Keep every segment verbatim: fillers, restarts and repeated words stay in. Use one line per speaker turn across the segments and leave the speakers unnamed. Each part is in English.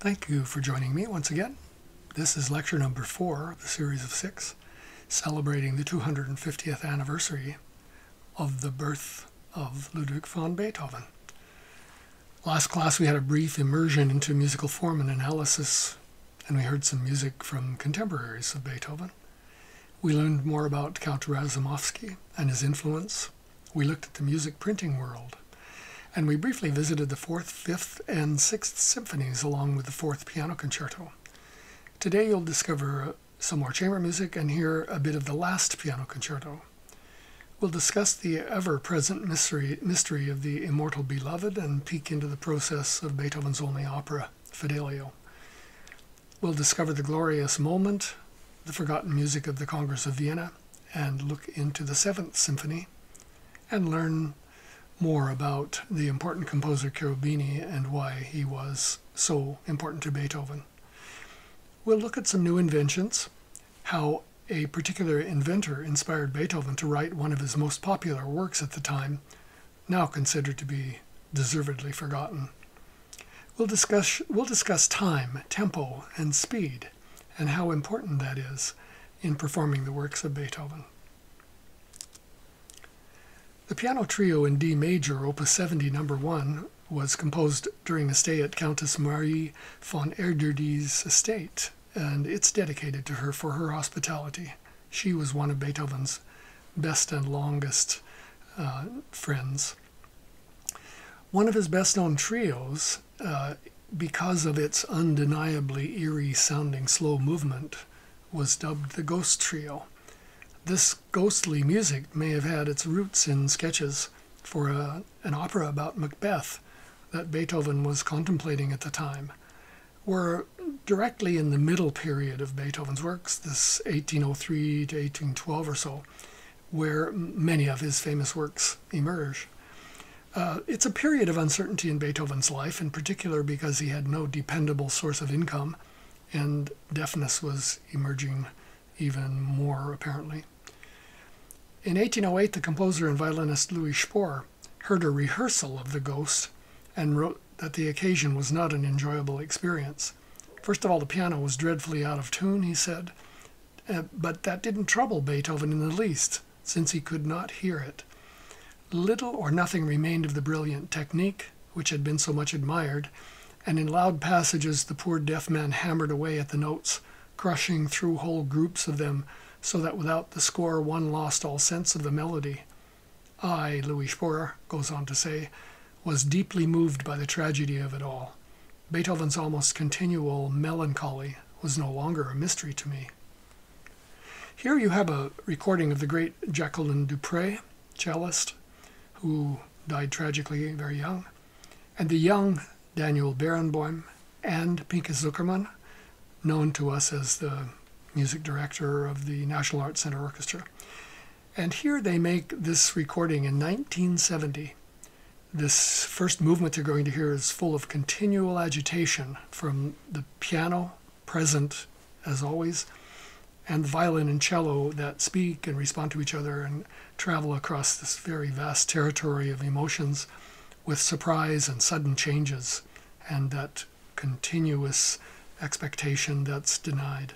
Thank you for joining me once again. This is lecture number four of the series of six, celebrating the two hundred fiftieth anniversary of the birth of Ludwig van Beethoven. Last class we had a brief immersion into musical form and analysis, and we heard some music from contemporaries of Beethoven. We learned more about Count Razumovsky and his influence. We looked at the music printing world, and we briefly visited the fourth, fifth, and sixth symphonies along with the fourth piano concerto. Today you'll discover some more chamber music and hear a bit of the last piano concerto. We'll discuss the ever-present mystery, mystery of the immortal beloved and peek into the process of Beethoven's only opera, Fidelio. We'll discover the glorious moment, the forgotten music of the Congress of Vienna, and look into the seventh symphony, and learn more about the important composer Cherubini and why he was so important to Beethoven. We'll look at some new inventions, how a particular inventor inspired Beethoven to write one of his most popular works at the time, now considered to be deservedly forgotten. We'll discuss, we'll discuss time, tempo, and speed, and how important that is in performing the works of Beethoven. The piano trio in D major, opus seventy, number one, was composed during a stay at Countess Marie von Erdődy's estate, and it's dedicated to her for her hospitality. She was one of Beethoven's best and longest uh, friends. One of his best-known trios, uh, because of its undeniably eerie-sounding slow movement, was dubbed the Ghost Trio. This ghostly music may have had its roots in sketches for a, an opera about Macbeth that Beethoven was contemplating at the time. We're directly in the middle period of Beethoven's works, this eighteen oh three to eighteen twelve or so, where many of his famous works emerge. Uh, it's a period of uncertainty in Beethoven's life, in particular because he had no dependable source of income, and deafness was emerging even more apparently. In eighteen oh eight, the composer and violinist Louis Spohr heard a rehearsal of The Ghost and wrote that the occasion was not an enjoyable experience. First of all, the piano was dreadfully out of tune, he said, uh, but that didn't trouble Beethoven in the least, since he could not hear it. Little or nothing remained of the brilliant technique, which had been so much admired, and in loud passages the poor deaf man hammered away at the notes, crushing through whole groups of them, so that without the score one lost all sense of the melody. I, Louis Spohr goes on to say, was deeply moved by the tragedy of it all. Beethoven's almost continual melancholy was no longer a mystery to me. Here you have a recording of the great Jacqueline Dupre, cellist, who died tragically very young, and the young Daniel Barenboim and Pinchas Zukerman, known to us as the music director of the National Arts Center Orchestra. And here they make this recording in nineteen seventy. This first movement you're going to hear is full of continual agitation from the piano, present as always, and the violin and cello that speak and respond to each other and travel across this very vast territory of emotions with surprise and sudden changes and that continuous expectation that's denied.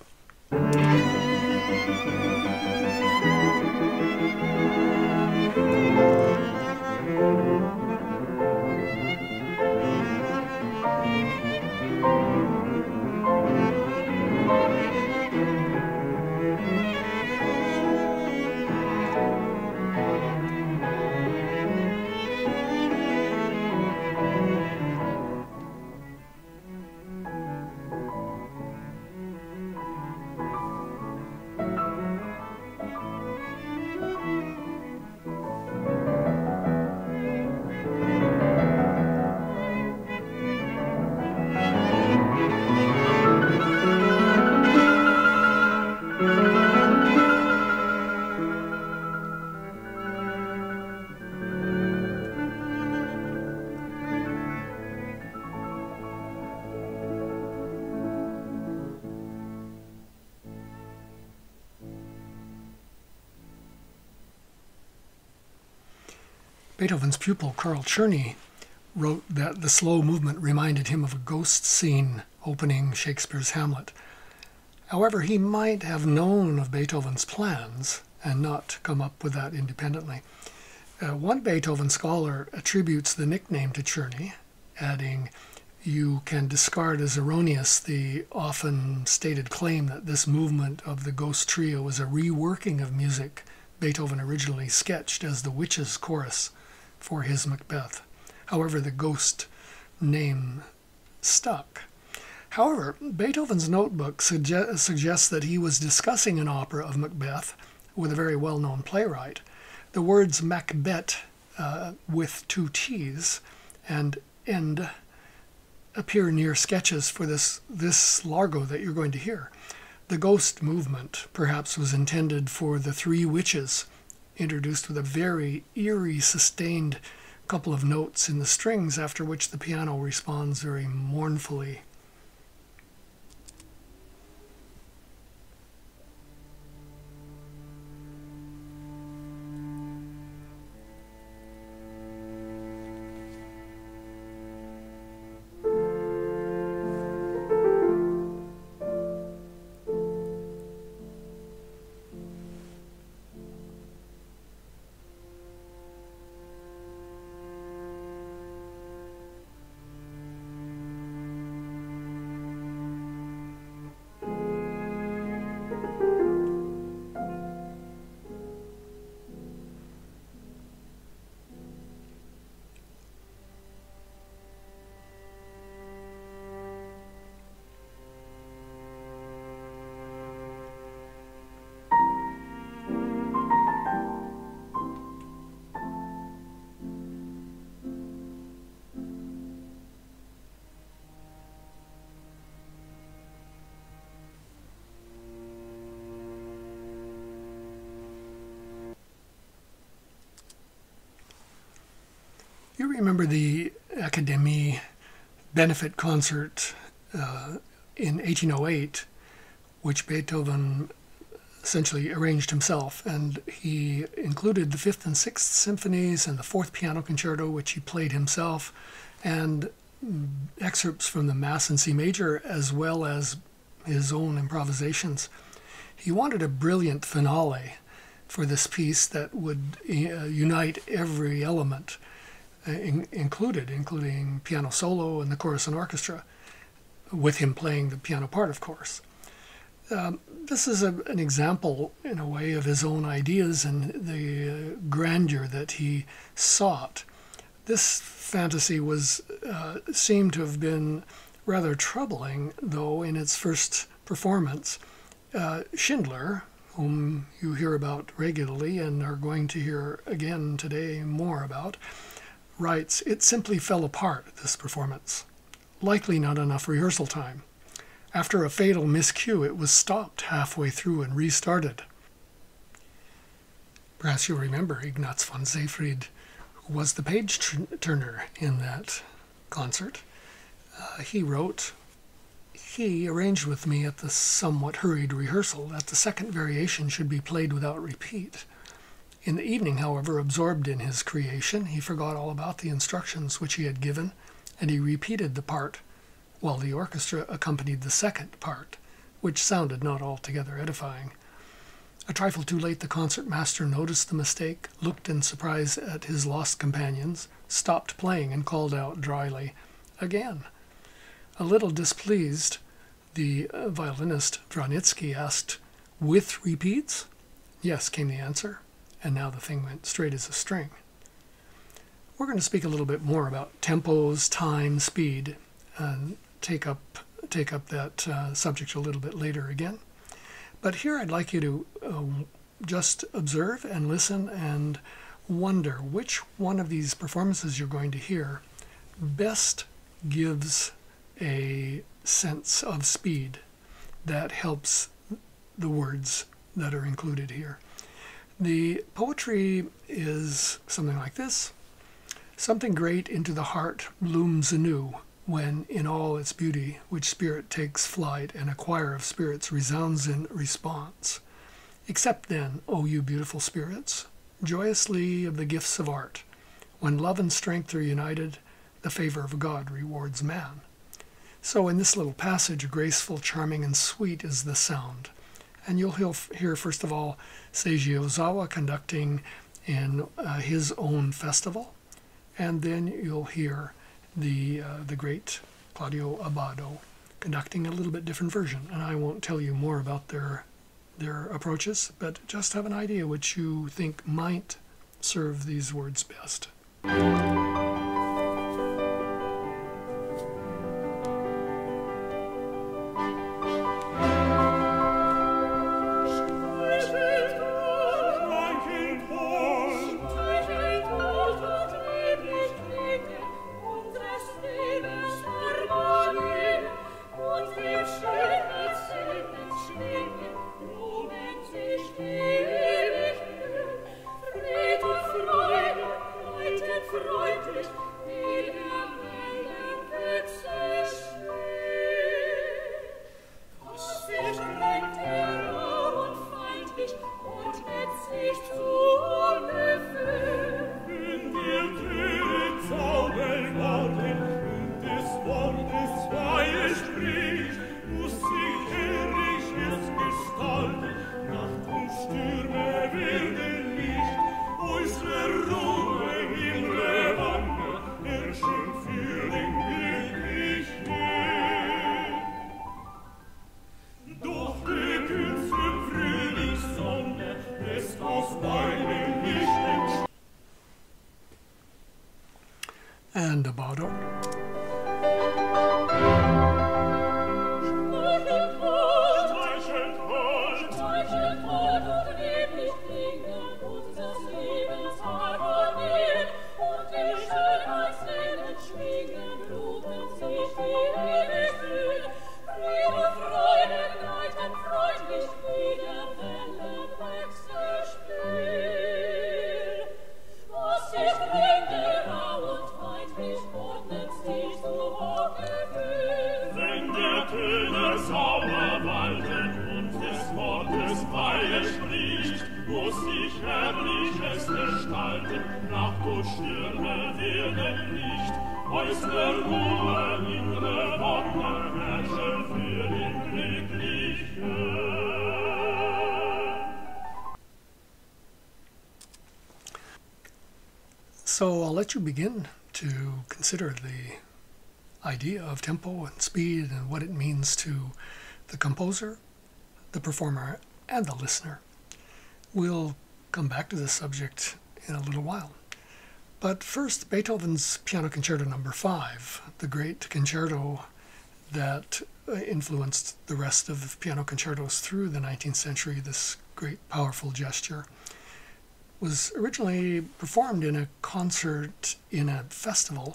Beethoven's pupil, Carl Czerny, wrote that the slow movement reminded him of a ghost scene opening Shakespeare's Hamlet. However, he might have known of Beethoven's plans and not come up with that independently. Uh, one Beethoven scholar attributes the nickname to Czerny, adding, "You can discard as erroneous the often stated claim that this movement of the Ghost Trio is a reworking of music Beethoven originally sketched as the Witches' Chorus for his Macbeth. However, the Ghost name stuck." However, Beethoven's notebook suge- suggests that he was discussing an opera of Macbeth with a very well-known playwright. The words Macbeth uh, with two T's and end appear near sketches for this, this largo that you're going to hear. The ghost movement perhaps was intended for the three witches, introduced with a very eerie, sustained couple of notes in the strings, after which the piano responds very mournfully. You remember the Akademie benefit concert uh, in eighteen oh eight, which Beethoven essentially arranged himself, and he included the Fifth and Sixth Symphonies and the Fourth Piano Concerto, which he played himself, and excerpts from the Mass in C major, as well as his own improvisations. He wanted a brilliant finale for this piece that would uh, unite every element uh, in, included, including piano solo and the chorus and orchestra, with him playing the piano part, of course. Um, this is a, an example, in a way, of his own ideas and the uh, grandeur that he sought. This fantasy was uh, seemed to have been rather troubling, though, in its first performance. Uh, Schindler, whom you hear about regularly and are going to hear again today more about, writes, "It simply fell apart, this performance. Likely not enough rehearsal time. After a fatal miscue, it was stopped halfway through and restarted." Perhaps you'll remember Ignaz von Seyfried, who was the page-turner in that concert. Uh, he wrote, "He arranged with me at the somewhat hurried rehearsal that the second variation should be played without repeat. In the evening, however, absorbed in his creation, he forgot all about the instructions which he had given, and he repeated the part, while the orchestra accompanied the second part, which sounded not altogether edifying. A trifle too late, the concertmaster noticed the mistake, looked in surprise at his lost companions, stopped playing, and called out dryly, 'Again.' A little displeased, the uh, violinist Vranitzky asked, 'With repeats?' 'Yes,' came the answer, and now the thing went straight as a string." We're going to speak a little bit more about tempos, time, speed, and take up take up that uh, subject a little bit later again. But here I'd like you to uh, just observe and listen and wonder which one of these performances you're going to hear best gives a sense of speed that helps the words that are included here. The poetry is something like this. "Something great into the heart blooms anew, when in all its beauty, which spirit takes flight, and a choir of spirits resounds in response. Accept then, O you beautiful spirits, joyously of the gifts of art. When love and strength are united, the favor of God rewards man. So in this little passage, graceful, charming, and sweet is the sound. And you'll hear, first of all, Seiji Ozawa conducting in uh, his own festival. And then you'll hear the, uh, the great Claudio Abbado conducting a little bit different version. And I won't tell you more about their, their approaches, but just have an idea which you think might serve these words best. And Abbado. So I'll let you begin to consider the idea of tempo and speed and what it means to the composer, the performer, and the listener. We'll come back to this subject in a little while. But first, Beethoven's Piano Concerto number five, the great concerto that influenced the rest of piano concertos through the nineteenth century, this great powerful gesture, was originally performed in a concert in a festival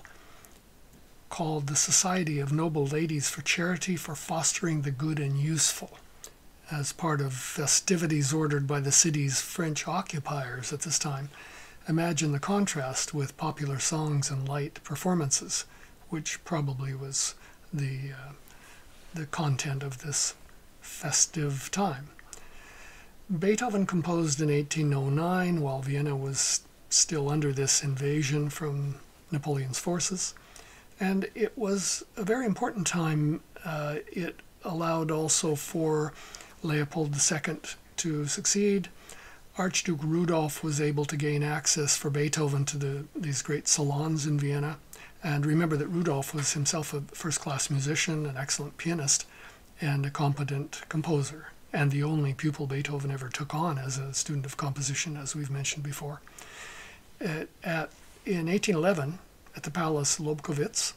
called the Society of Noble Ladies for Charity for Fostering the Good and Useful, as part of festivities ordered by the city's French occupiers at this time. Imagine the contrast with popular songs and light performances, which probably was the, uh, the content of this festive time. Beethoven composed in eighteen oh nine while Vienna was still under this invasion from Napoleon's forces, and it was a very important time. Uh, it allowed also for Leopold the Second to succeed. Archduke Rudolf was able to gain access for Beethoven to the, these great salons in Vienna. And remember that Rudolf was himself a first-class musician, an excellent pianist, and a competent composer, and the only pupil Beethoven ever took on as a student of composition, as we've mentioned before. At, at, in eighteen eleven, at the Palace Lobkowitz,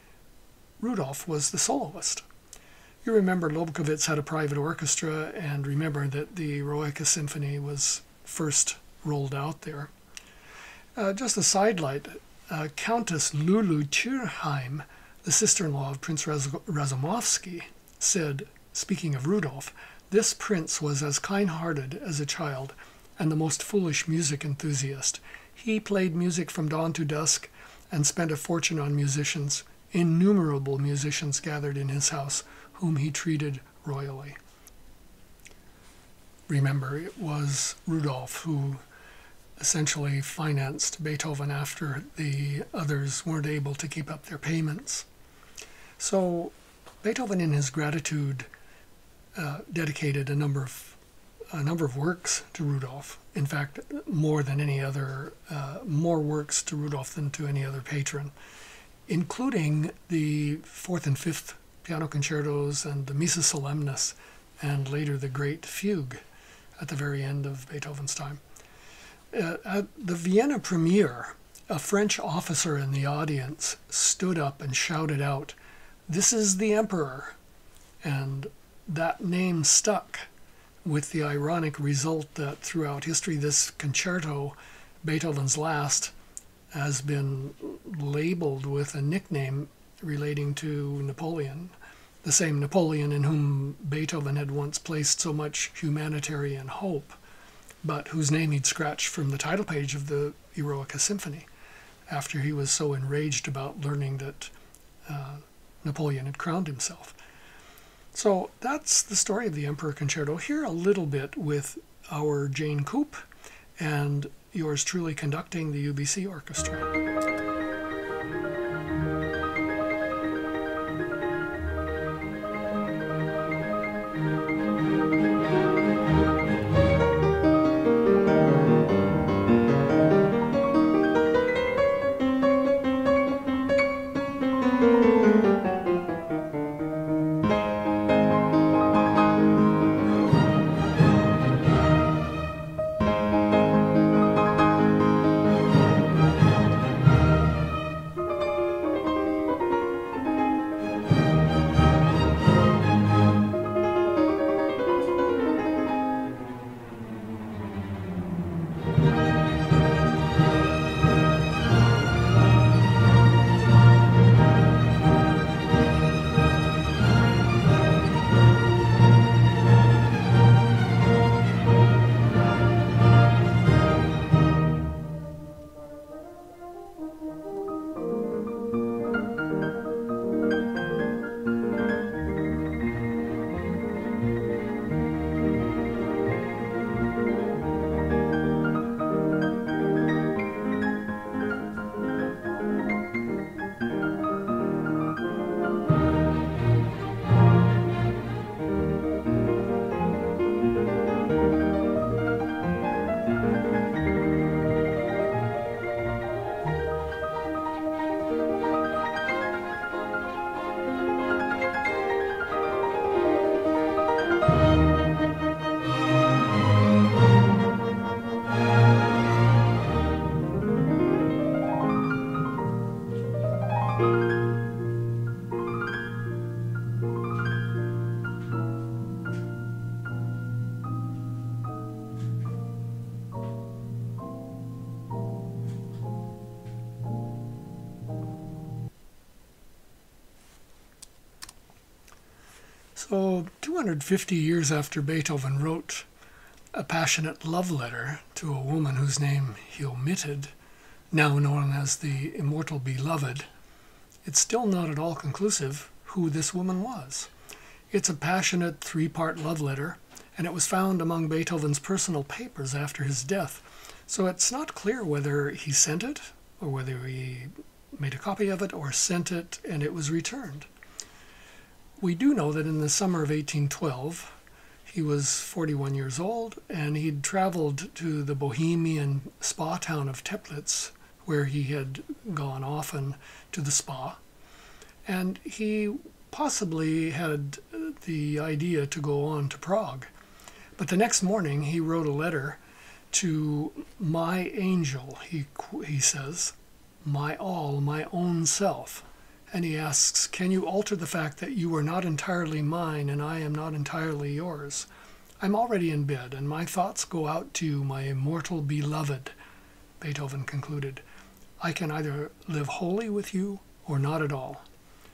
Rudolf was the soloist. You remember Lobkowitz had a private orchestra, and remember that the Eroica Symphony was first rolled out there. Uh, just a sidelight, uh, Countess Lulu Tyrheim, the sister-in-law of Prince Raz Razumovsky, said, speaking of Rudolf, "This prince was as kind-hearted as a child and the most foolish music enthusiast. He played music from dawn to dusk and spent a fortune on musicians. Innumerable musicians gathered in his house, whom he treated royally." Remember, it was Rudolf who essentially financed Beethoven after the others weren't able to keep up their payments. So Beethoven, in his gratitude, uh, dedicated a number of a number of works to Rudolph. In fact, more than any other, uh, more works to Rudolph than to any other patron, including the fourth and fifth piano concertos and the Missa Solemnis, and later the Great Fugue at the very end of Beethoven's time. Uh, at the Vienna premiere, a French officer in the audience stood up and shouted out, "This is the Emperor," and that name stuck, with the ironic result that throughout history this concerto, Beethoven's last, has been labeled with a nickname relating to Napoleon, the same Napoleon in whom Beethoven had once placed so much humanitarian hope, but whose name he'd scratched from the title page of the Eroica Symphony after he was so enraged about learning that uh, Napoleon had crowned himself. So that's the story of the Emperor Concerto. Here a little bit with our Jane Coop and yours truly conducting the U B C Orchestra. So two hundred fifty years after Beethoven wrote a passionate love letter to a woman whose name he omitted, now known as the Immortal Beloved, it's still not at all conclusive who this woman was. It's a passionate three-part love letter, and it was found among Beethoven's personal papers after his death. So it's not clear whether he sent it, or whether he made a copy of it, or sent it and it was returned. We do know that in the summer of eighteen twelve, he was forty-one years old, and he'd traveled to the Bohemian spa town of Teplitz, where he had gone often to the spa. And he possibly had the idea to go on to Prague. But the next morning, he wrote a letter to my angel, he, he says, my all, my own self. And he asks, can you alter the fact that you are not entirely mine and I am not entirely yours? I'm already in bed, and my thoughts go out to you, my immortal beloved, Beethoven concluded. I can either live wholly with you or not at all.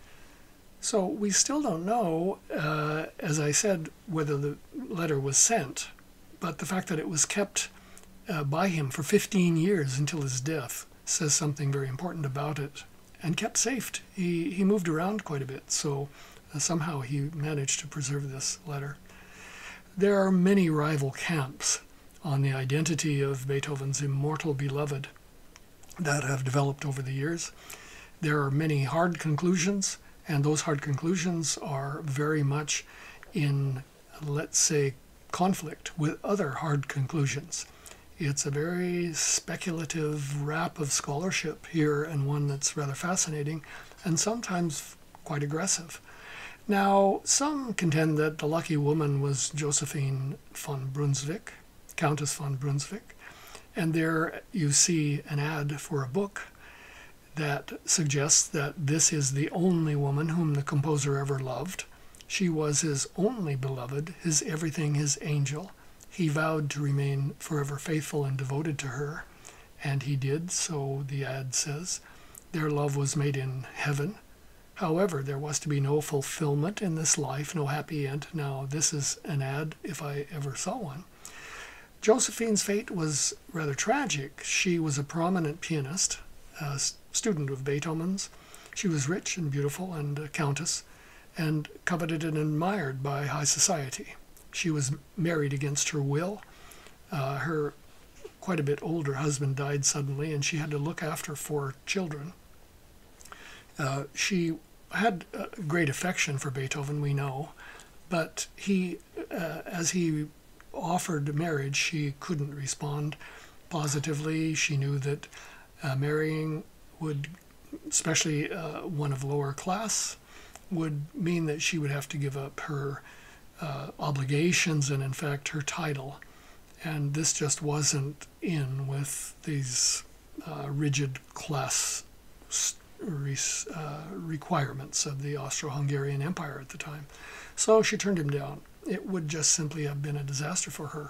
So we still don't know, uh, as I said, whether the letter was sent, but the fact that it was kept uh, by him for fifteen years until his death says something very important about it. And kept safe. He, he moved around quite a bit, so uh, somehow he managed to preserve this letter. There are many rival camps on the identity of Beethoven's immortal beloved that have developed over the years. There are many hard conclusions, and those hard conclusions are very much in, let's say, conflict with other hard conclusions. It's a very speculative wrap of scholarship here, and one that's rather fascinating and sometimes quite aggressive. Now, some contend that the lucky woman was Josephine von Brunswick, Countess von Brunswick, and there you see an ad for a book that suggests that this is the only woman whom the composer ever loved. She was his only beloved, his everything, his angel. He vowed to remain forever faithful and devoted to her, and he did, so the ad says. Their love was made in heaven. However, there was to be no fulfillment in this life, no happy end. Now, this is an ad, if I ever saw one. Josephine's fate was rather tragic. She was a prominent pianist, a student of Beethoven's. She was rich and beautiful and a countess, and coveted and admired by high society. She was married against her will. Uh, her quite a bit older husband died suddenly, and she had to look after four children. Uh, she had a great affection for Beethoven, we know, but he, uh, as he offered marriage, she couldn't respond positively. She knew that uh, marrying would, especially uh, one of lower class, would mean that she would have to give up her uh, obligations and, in fact, her title. And this just wasn't in with these uh, rigid class uh, requirements of the Austro-Hungarian Empire at the time. So she turned him down. It would just simply have been a disaster for her.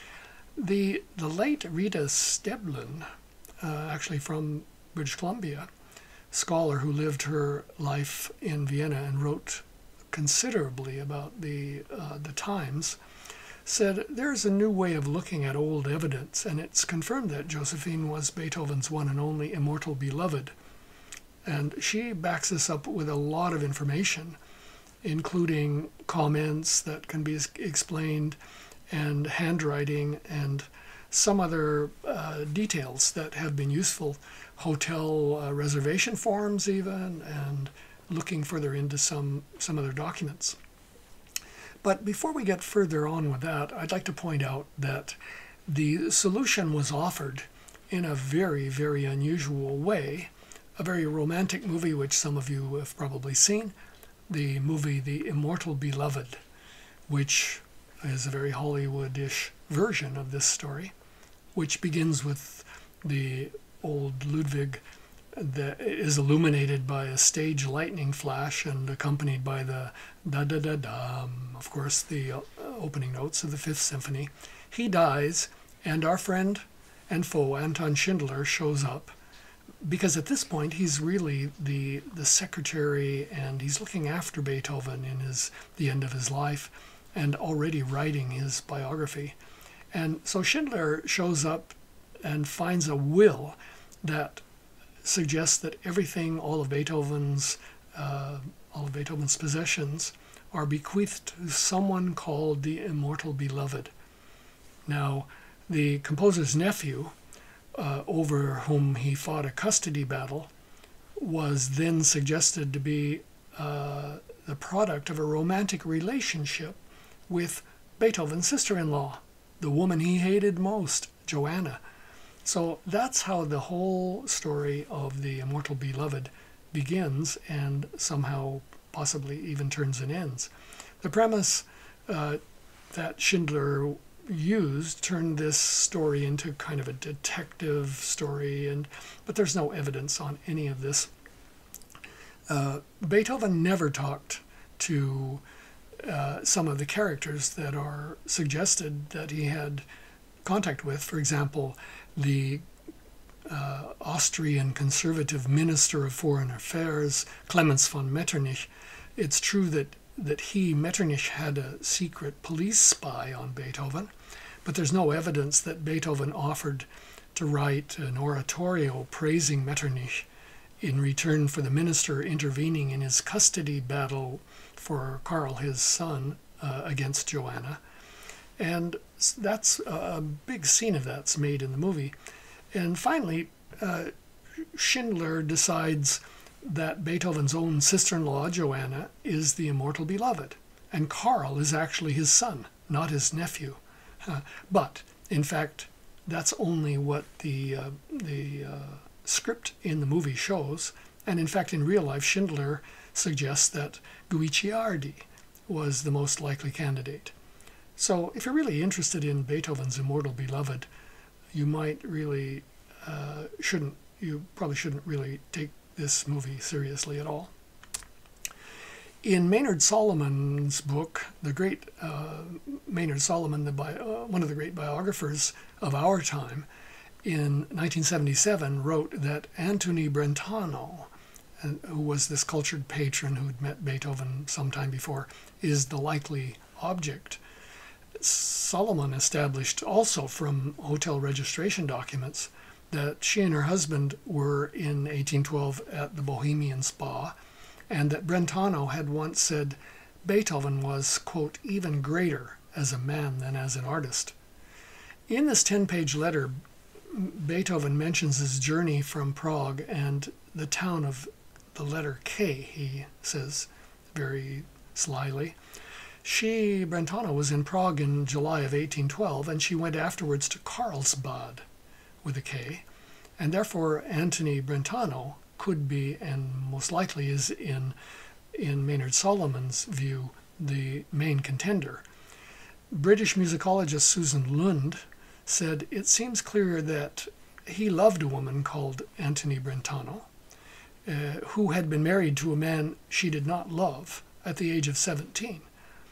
The, the late Rita Steblin, uh, actually from British Columbia, scholar who lived her life in Vienna and wrote considerably about the, uh, the times, said there's a new way of looking at old evidence, and it's confirmed that Josephine was Beethoven's one and only immortal beloved. And she backs this up with a lot of information, including comments that can be explained and handwriting and some other uh, details that have been useful, hotel uh, reservation forms even, and looking further into some, some other documents. But before we get further on with that, I'd like to point out that the solution was offered in a very, very unusual way, a very romantic movie which some of you have probably seen, the movie The Immortal Beloved, which is a very Hollywood-ish version of this story, which begins with the old Ludwig that is illuminated by a stage lightning flash and accompanied by the da-da-da-da, of course, the uh, opening notes of the Fifth Symphony. He dies, and our friend and foe, Anton Schindler, shows up, because at this point he's really the the secretary, and he's looking after Beethoven in his the end of his life and already writing his biography. And so Schindler shows up and finds a will that suggests that everything, all of Beethoven's uh, all of Beethoven's possessions are bequeathed to someone called the Immortal Beloved. Now, the composer's nephew, Uh, over whom he fought a custody battle, was then suggested to be uh, the product of a romantic relationship with Beethoven's sister-in-law, the woman he hated most, Joanna. So that's how the whole story of the Immortal Beloved begins and somehow possibly even turns and ends. The premise uh, that Schindler used turned this story into kind of a detective story, and but there's no evidence on any of this. Uh, Beethoven never talked to uh, some of the characters that are suggested that he had contact with. For example, the uh, Austrian conservative minister of foreign affairs, Clemens von Metternich. It's true that that he, Metternich, had a secret police spy on Beethoven, but there's no evidence that Beethoven offered to write an oratorio praising Metternich in return for the minister intervening in his custody battle for Karl, his son, uh, against Joanna. And that's a big scene of that's made in the movie. And finally, uh, Schindler decides that Beethoven's own sister-in-law, Joanna, is the immortal beloved. And Karl is actually his son, not his nephew. Uh, but, in fact, that's only what the, uh, the uh, script in the movie shows. And in fact, in real life, Schindler suggests that Guicciardi was the most likely candidate. So if you're really interested in Beethoven's immortal beloved, you might really uh, shouldn't, you probably shouldn't really take this movie seriously at all. In Maynard Solomon's book, the great uh, Maynard Solomon, the bi uh, one of the great biographers of our time, in nineteen seventy-seven wrote that Anthony Brentano, who was this cultured patron who'd met Beethoven sometime before, is the likely object. Solomon established also from hotel registration documents that she and her husband were in eighteen twelve at the Bohemian Spa, and that Brentano had once said Beethoven was, quote, even greater as a man than as an artist. In this ten-page letter, Beethoven mentions his journey from Prague and the town of the letter K, he says very slyly. She, Brentano, was in Prague in July of eighteen twelve, and she went afterwards to Carlsbad with a K, and therefore Anthony Brentano could be, and most likely is in, in Maynard Solomon's view, the main contender. British musicologist Susan Lund said, it seems clear that he loved a woman called Anthony Brentano, uh, who had been married to a man she did not love at the age of seventeen.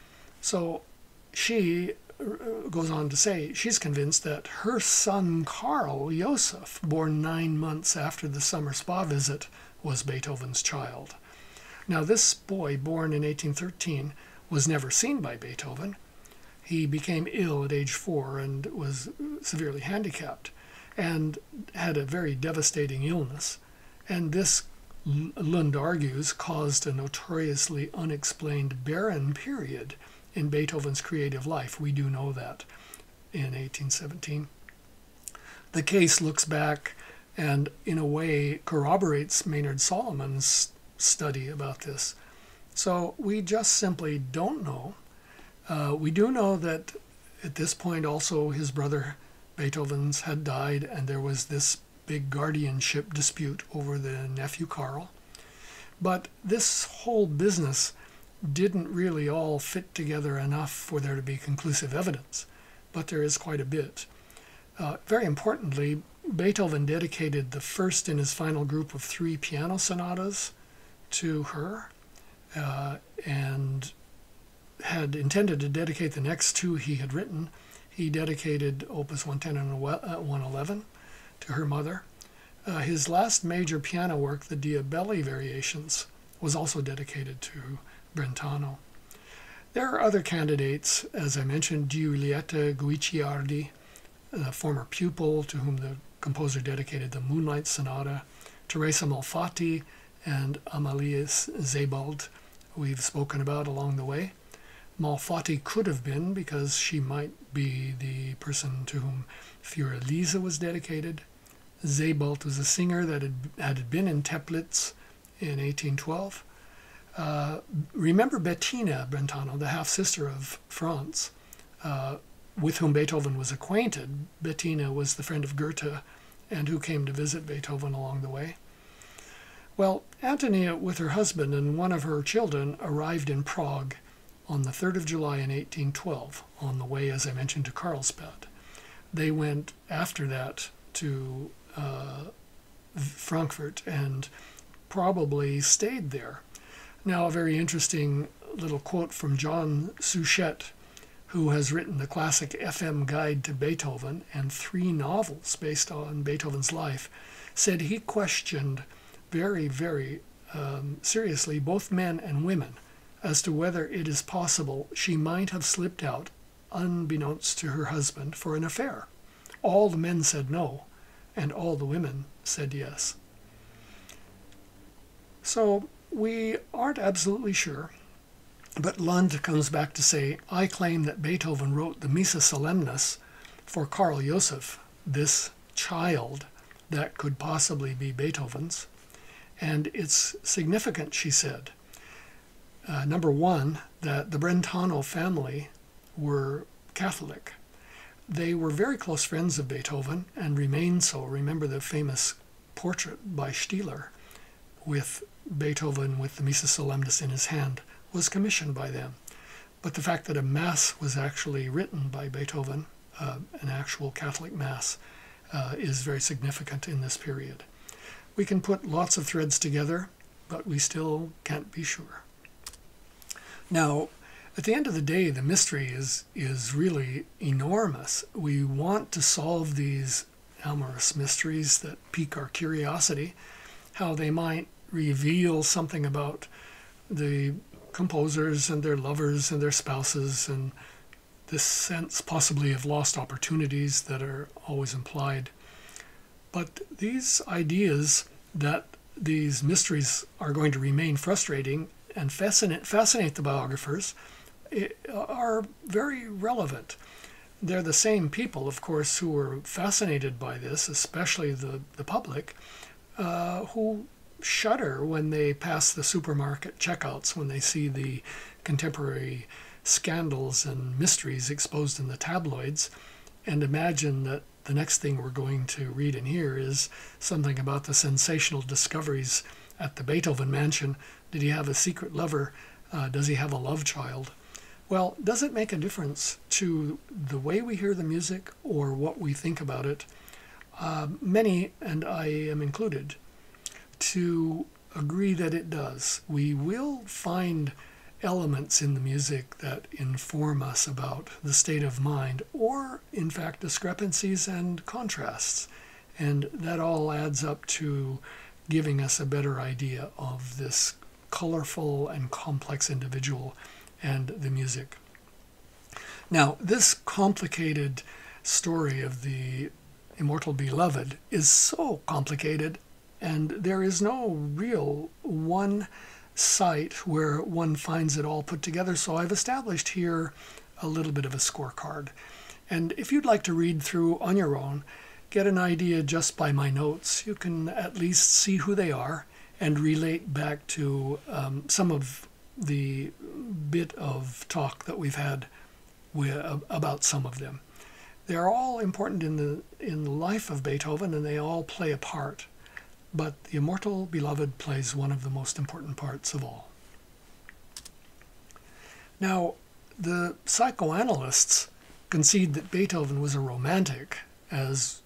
So she goes on to say she's convinced that her son Karl Josef, born nine months after the summer spa visit, was Beethoven's child. Now this boy, born in eighteen thirteen, was never seen by Beethoven. He became ill at age four and was severely handicapped and had a very devastating illness. And this, Lund argues, caused a notoriously unexplained barren period in Beethoven's creative life. We do know that in eighteen seventeen. The case looks back and in a way corroborates Maynard Solomon's study about this. So we just simply don't know. Uh, we do know that at this point also his brother Beethoven's had died, and there was this big guardianship dispute over the nephew Karl. But this whole business didn't really all fit together enough for there to be conclusive evidence, but there is quite a bit. Uh, very importantly, Beethoven dedicated the first in his final group of three piano sonatas to her, uh, and had intended to dedicate the next two he had written. He dedicated Opus one ten and one eleven to her mother. Uh, his last major piano work, the Diabelli Variations, was also dedicated to Brentano. There are other candidates, as I mentioned, Giulietta Guicciardi, the former pupil to whom the composer dedicated the Moonlight Sonata, Teresa Malfatti, and Amalis Sebald, we've spoken about along the way. Malfatti could have been, because she might be the person to whom Fiordalisa was dedicated. Sebald was a singer that had, had been in Teplitz in eighteen twelve. Uh, remember Bettina Brentano, the half-sister of Franz, uh, with whom Beethoven was acquainted. Bettina was the friend of Goethe and who came to visit Beethoven along the way. Well, Antonia, with her husband and one of her children, arrived in Prague on the third of July in eighteen twelve, on the way, as I mentioned, to Carlsbad. They went after that to uh, Frankfurt and probably stayed there. Now, a very interesting little quote from John Suchet, who has written the classic F M Guide to Beethoven and three novels based on Beethoven's life, said he questioned very, very um, seriously both men and women as to whether it is possible she might have slipped out unbeknownst to her husband for an affair. All the men said no, and all the women said yes. So we aren't absolutely sure. But Lund comes back to say, I claim that Beethoven wrote the Missa Solemnis for Carl Joseph, this child that could possibly be Beethoven's. And it's significant, she said, uh, number one, that the Brentano family were Catholic. They were very close friends of Beethoven and remain so. Remember the famous portrait by Stieler with Beethoven with the Missa Solemnis in his hand was commissioned by them. But the fact that a mass was actually written by Beethoven, uh, an actual Catholic mass, uh, is very significant in this period. We can put lots of threads together, but we still can't be sure. Now, at the end of the day, the mystery is, is really enormous. We want to solve these amorous mysteries that pique our curiosity, how they might reveal something about the composers and their lovers and their spouses, and this sense possibly of lost opportunities that are always implied. But these ideas that these mysteries are going to remain frustrating and fascinate, fascinate the biographers are very relevant. They're the same people, of course, who were fascinated by this, especially the, the public, uh, who shudder when they pass the supermarket checkouts, when they see the contemporary scandals and mysteries exposed in the tabloids, and imagine that the next thing we're going to read and hear is something about the sensational discoveries at the Beethoven mansion. Did he have a secret lover? Uh, does he have a love child? Well, does it make a difference to the way we hear the music or what we think about it? Uh, many, and I am included, to agree that it does. We will find elements in the music that inform us about the state of mind, or in fact discrepancies and contrasts, and that all adds up to giving us a better idea of this colorful and complex individual and the music. Now, this complicated story of the immortal beloved is so complicated, and there is no real one site where one finds it all put together, so I've established here a little bit of a scorecard. And if you'd like to read through on your own, get an idea just by my notes, you can at least see who they are and relate back to um, some of the bit of talk that we've had with, uh, about some of them. They're all important in the, in the life of Beethoven, and they all play a part. But the immortal beloved plays one of the most important parts of all. Now, the psychoanalysts concede that Beethoven was a romantic, as,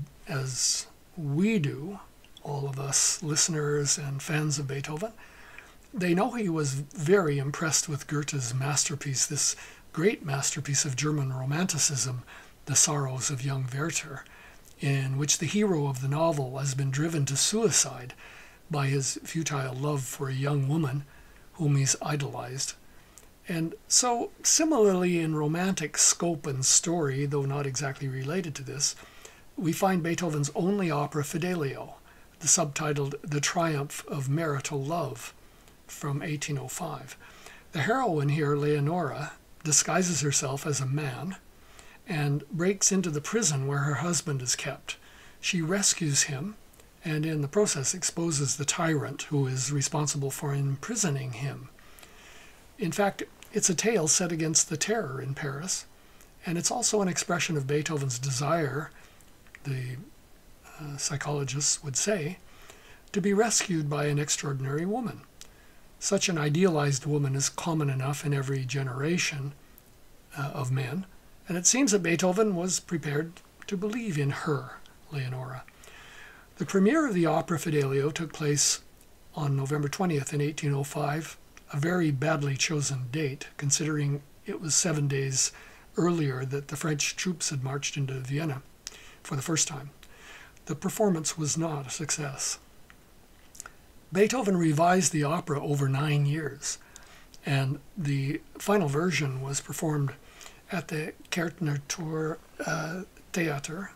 as we do, all of us listeners and fans of Beethoven. They know he was very impressed with Goethe's masterpiece, this great masterpiece of German Romanticism, The Sorrows of Young Werther, in which the hero of the novel has been driven to suicide by his futile love for a young woman whom he's idolized. And so, similarly in romantic scope and story, though not exactly related to this, we find Beethoven's only opera, Fidelio, the subtitled The Triumph of Marital Love, from eighteen oh five. The heroine here, Leonora, disguises herself as a man and breaks into the prison where her husband is kept. She rescues him, and in the process exposes the tyrant who is responsible for imprisoning him. In fact, it's a tale set against the terror in Paris, and it's also an expression of Beethoven's desire, the uh, psychologists would say, to be rescued by an extraordinary woman. Such an idealized woman is common enough in every generation uh, of men, and it seems that Beethoven was prepared to believe in her, Leonora. The premiere of the opera Fidelio took place on November twentieth in eighteen oh five, a very badly chosen date, considering it was seven days earlier that the French troops had marched into Vienna for the first time. The performance was not a success. Beethoven revised the opera over nine years, and the final version was performed at the Kärntner Tor uh, Theater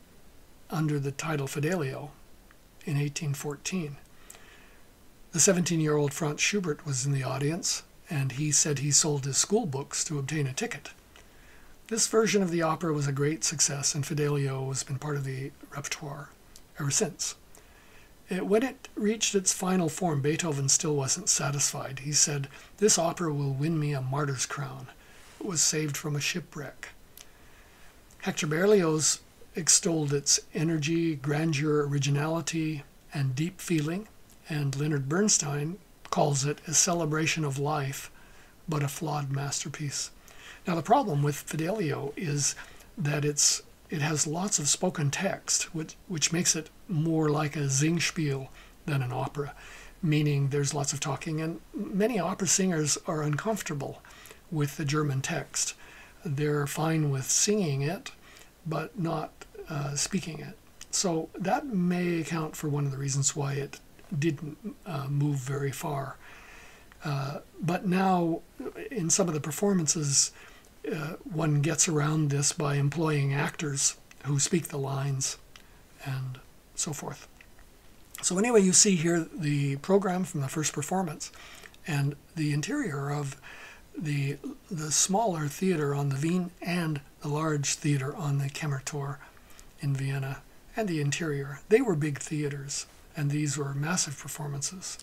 under the title Fidelio in eighteen fourteen. The seventeen-year-old Franz Schubert was in the audience, and he said he sold his school books to obtain a ticket. This version of the opera was a great success, and Fidelio has been part of the repertoire ever since. It, when it reached its final form, Beethoven still wasn't satisfied. He said, "This opera will win me a martyr's crown." It was saved from a shipwreck. Hector Berlioz extolled its energy, grandeur, originality, and deep feeling, and Leonard Bernstein calls it a celebration of life, but a flawed masterpiece. Now, the problem with Fidelio is that it's it has lots of spoken text, which, which makes it more like a Singspiel than an opera, meaning there's lots of talking, and many opera singers are uncomfortable with the German text. They're fine with singing it, but not uh, speaking it. So that may account for one of the reasons why it didn't uh, move very far. Uh, but now, in some of the performances, uh, one gets around this by employing actors who speak the lines and so forth. So anyway, you see here the program from the first performance and the interior of the the smaller theater on the Wien and the large theater on the Kammertor in Vienna, and the interior. They were big theaters, and these were massive performances.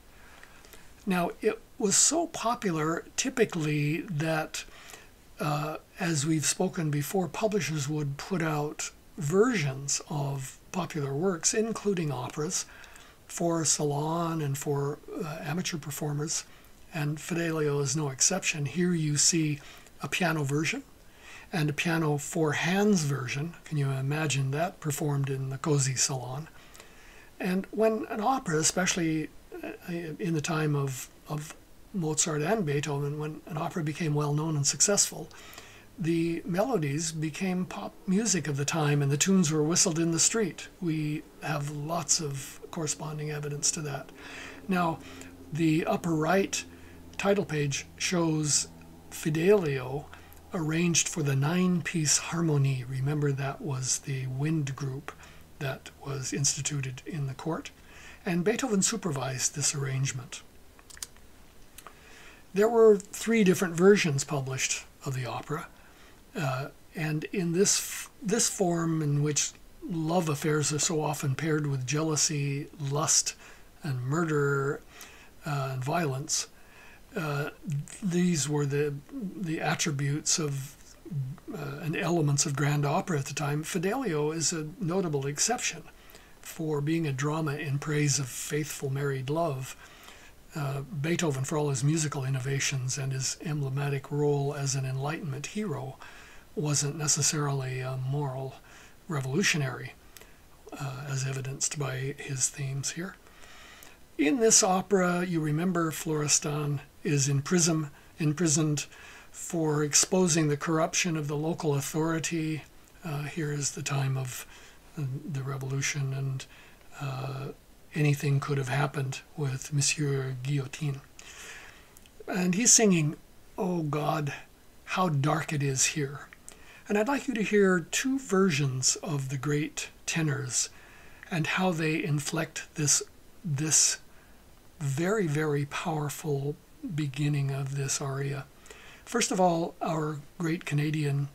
Now, it was so popular typically that, uh, as we've spoken before, publishers would put out versions of popular works, including operas, for salon and for uh, amateur performers, and Fidelio is no exception. Here you see a piano version and a piano for hands version. Can you imagine that performed in the Cosi Salon? And when an opera, especially in the time of, of Mozart and Beethoven, when an opera became well known and successful, the melodies became pop music of the time, and the tunes were whistled in the street. We have lots of corresponding evidence to that. Now, the upper right title page shows Fidelio arranged for the nine-piece harmonie. Remember, that was the wind group that was instituted in the court, and Beethoven supervised this arrangement. There were three different versions published of the opera, uh, and in this this form, in which love affairs are so often paired with jealousy, lust, and murder uh, and violence, uh, these were the the attributes of uh, and elements of grand opera at the time. Fidelio is a notable exception for being a drama in praise of faithful married love. Uh, Beethoven, for all his musical innovations and his emblematic role as an Enlightenment hero, wasn't necessarily a moral revolutionary, uh, as evidenced by his themes here. In this opera, you remember Florestan is in prison, imprisoned for exposing the corruption of the local authority. Uh, here is the time of the revolution, and uh, anything could have happened with Monsieur Guillotine. And he's singing, "Oh God, how dark it is here." And I'd like you to hear two versions of the great tenors and how they inflect this, this very, very powerful beginning of this aria. First of all, our great Canadian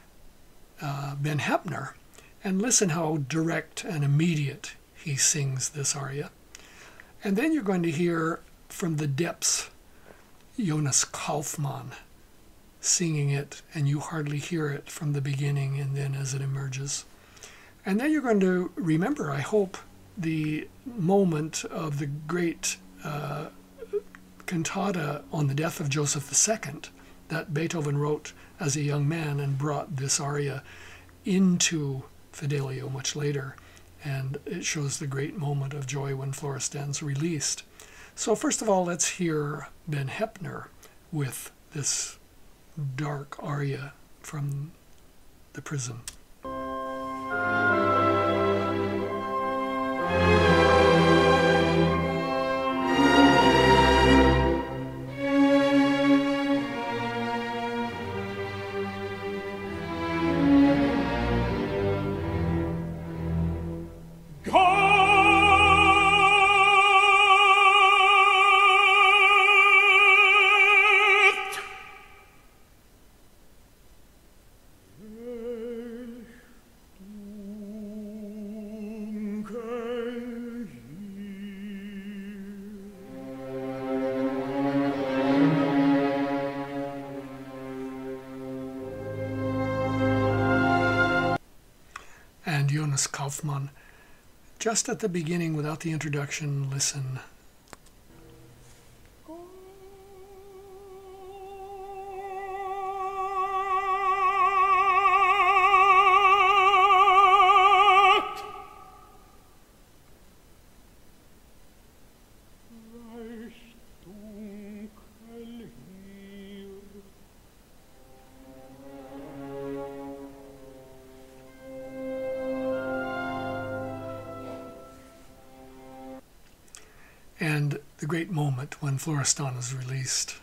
uh, Ben Heppner, and listen how direct and immediate he sings this aria. And then you're going to hear from the depths Jonas Kaufmann singing it, and you hardly hear it from the beginning and then as it emerges. And then you're going to remember, I hope, the moment of the great uh, cantata on the death of Joseph the Second that Beethoven wrote as a young man and brought this aria into Fidelio much later. And it shows the great moment of joy when Florestan's released. So first of all, let's hear Ben Heppner with this dark aria from the prison. Jonas Kaufmann. Just at the beginning, without the introduction, listen. And the great moment when Florestan is released.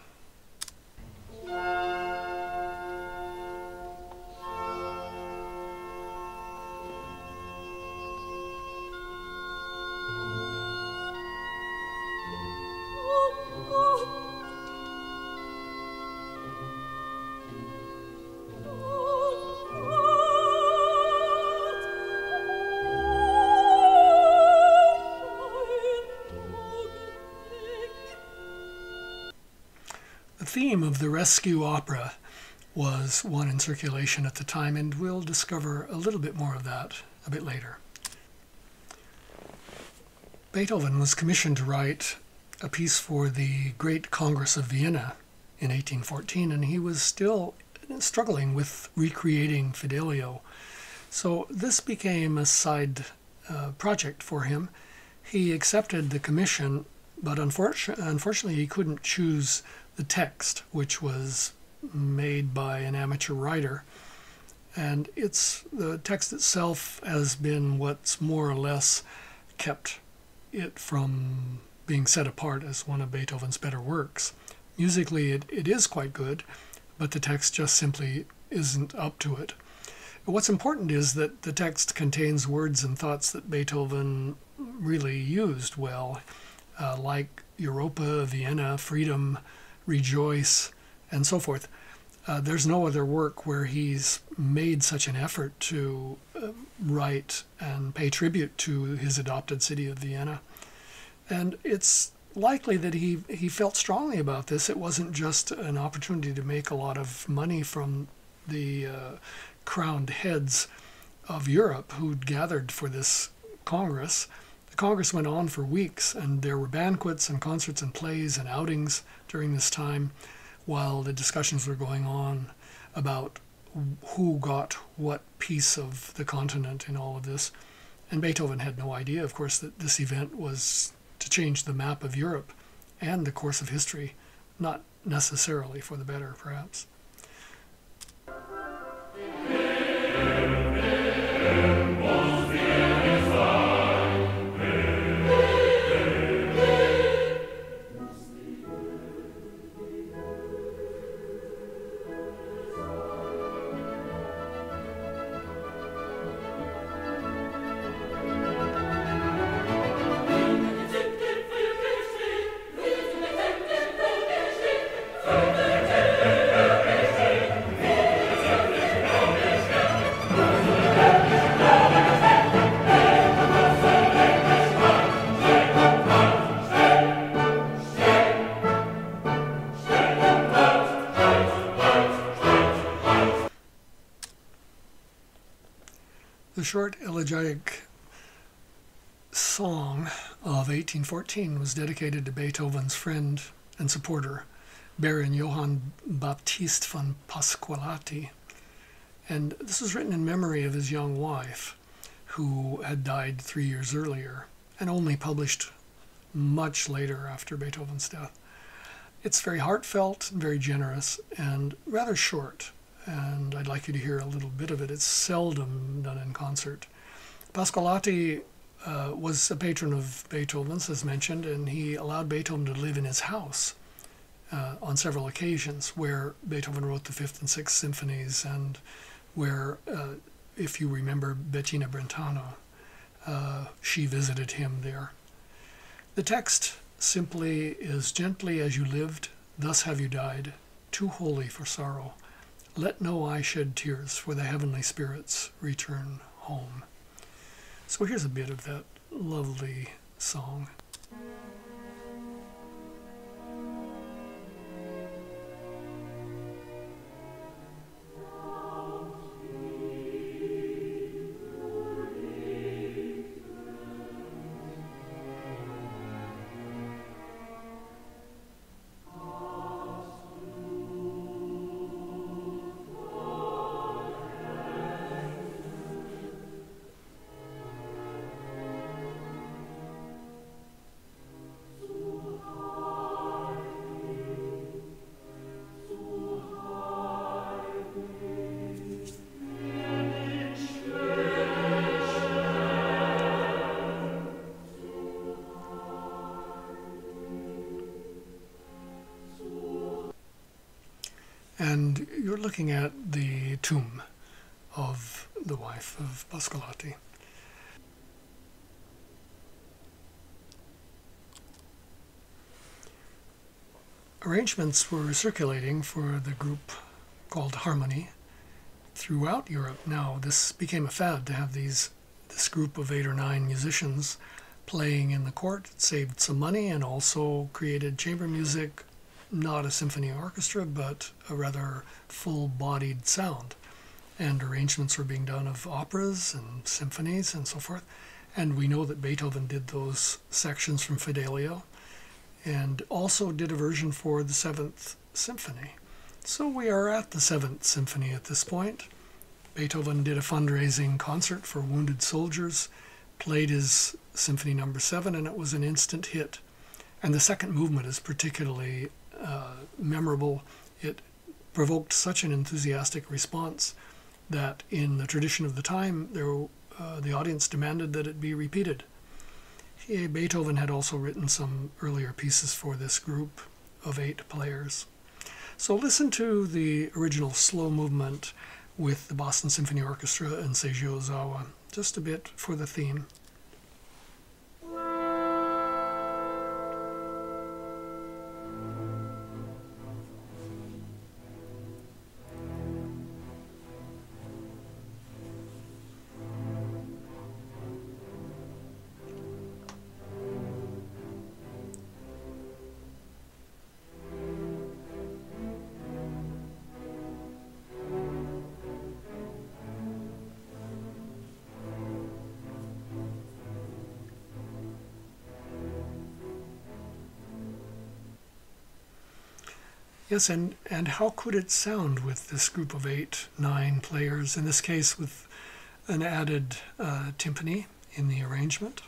The theme of the rescue opera was one in circulation at the time, and we'll discover a little bit more of that a bit later. Beethoven was commissioned to write a piece for the Great Congress of Vienna in eighteen fourteen, and he was still struggling with recreating Fidelio. So this became a side uh, project for him. He accepted the commission, but unfortunately, unfortunately he couldn't choose the text, which was made by an amateur writer. And it's the text itself has been what's more or less kept it from being set apart as one of Beethoven's better works. Musically, it, it is quite good, but the text just simply isn't up to it. What's important is that the text contains words and thoughts that Beethoven really used well, uh, like Europa, Vienna, freedom, rejoice, and so forth. Uh, there's no other work where he's made such an effort to uh, write and pay tribute to his adopted city of Vienna. And it's likely that he, he felt strongly about this. It wasn't just an opportunity to make a lot of money from the uh, crowned heads of Europe who'd gathered for this Congress. The Congress went on for weeks, and there were banquets and concerts and plays and outings during this time, while the discussions were going on about who got what piece of the continent in all of this. And Beethoven had no idea, of course, that this event was to change the map of Europe and the course of history, not necessarily for the better, perhaps. The short elegiac song of eighteen fourteen was dedicated to Beethoven's friend and supporter, Baron Johann Baptist von Pasqualati. And this was written in memory of his young wife, who had died three years earlier and only published much later after Beethoven's death. It's very heartfelt, very generous, and rather short. And I'd like you to hear a little bit of it. It's seldom done in concert. Pasqualati uh, was a patron of Beethoven's, as mentioned, and he allowed Beethoven to live in his house uh, on several occasions, where Beethoven wrote the Fifth and Sixth Symphonies, and where, uh, if you remember Bettina Brentano, uh, she visited him there. The text simply is, "Gently as you lived, thus have you died, too holy for sorrow. Let no eye shed tears, for the heavenly spirits return home." So here's a bit of that lovely song. And you're looking at the tomb of the wife of Pascolotti. Arrangements were circulating for the group called Harmony throughout Europe. Now, this became a fad to have these this group of eight or nine musicians playing in the court. It saved some money and also created chamber music, not a symphony orchestra, but a rather full-bodied sound. And arrangements were being done of operas and symphonies and so forth. And we know that Beethoven did those sections from Fidelio and also did a version for the Seventh Symphony. So we are at the Seventh Symphony at this point. Beethoven did a fundraising concert for wounded soldiers, played his Symphony Number Seven, and it was an instant hit. And the second movement is particularly uh, memorable. It provoked such an enthusiastic response that in the tradition of the time, there, uh, the audience demanded that it be repeated. He, Beethoven had also written some earlier pieces for this group of eight players. So listen to the original slow movement with the Boston Symphony Orchestra and Seiji Ozawa, just a bit for the theme. Yes, and, and how could it sound with this group of eight, nine players, in this case with an added uh, timpani in the arrangement?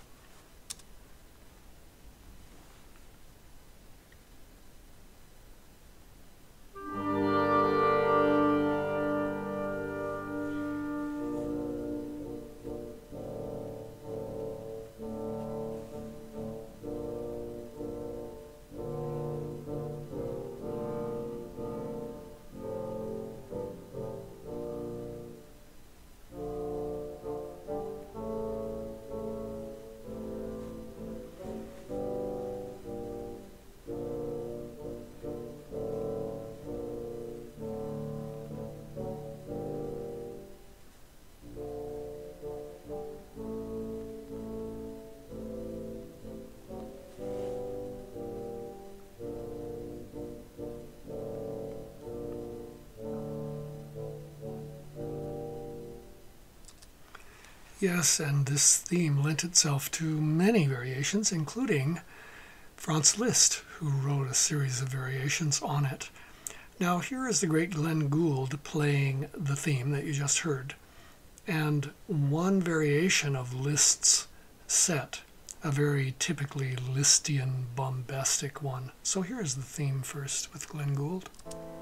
Yes, and this theme lent itself to many variations, including Franz Liszt, who wrote a series of variations on it. Now, here is the great Glenn Gould playing the theme that you just heard, and one variation of Liszt's set, a very typically Lisztian, bombastic one. So here is the theme first with Glenn Gould.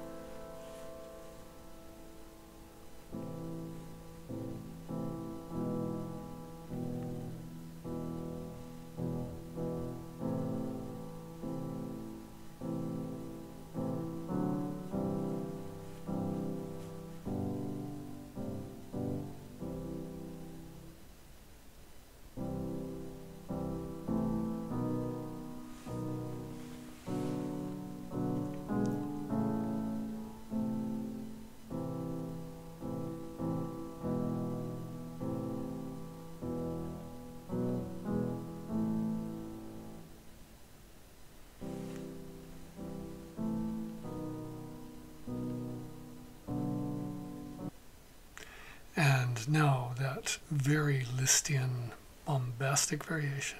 And now that very Lisztian, bombastic variation.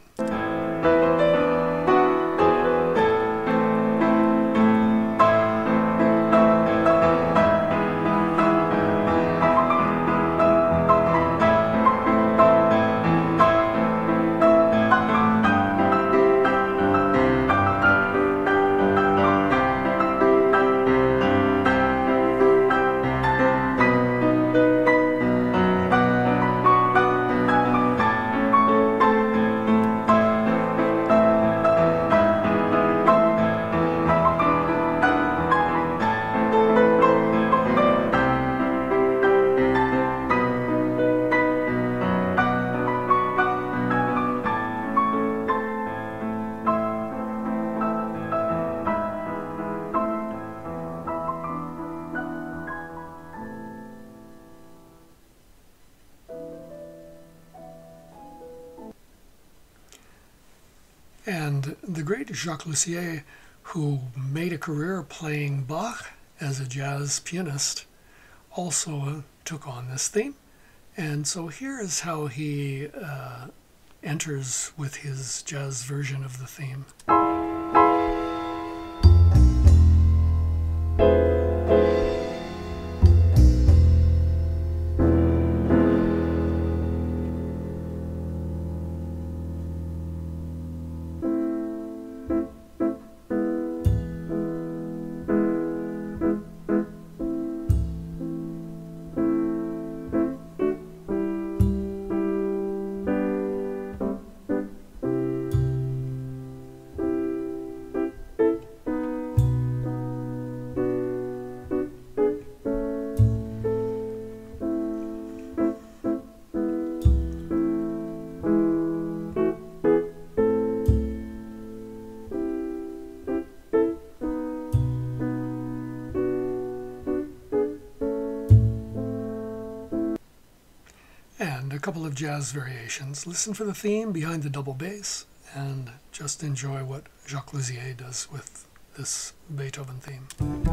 And the great Jacques Lussier, who made a career playing Bach as a jazz pianist, also took on this theme. And so here is how he uh, enters with his jazz version of the theme. And a couple of jazz variations. Listen for the theme behind the double bass and just enjoy what Jacques Lussier does with this Beethoven theme.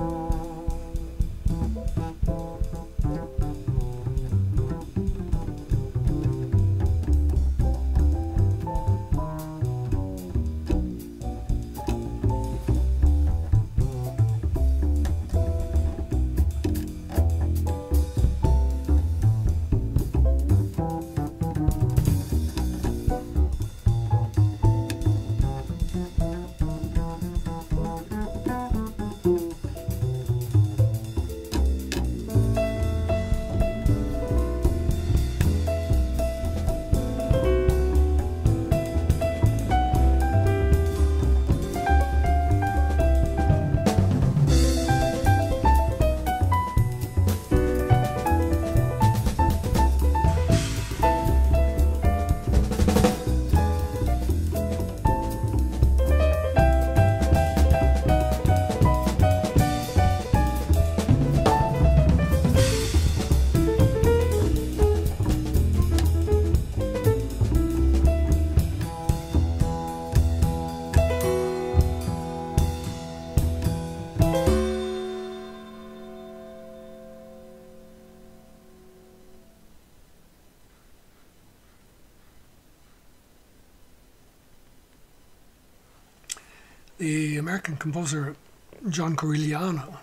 The American composer John Corigliano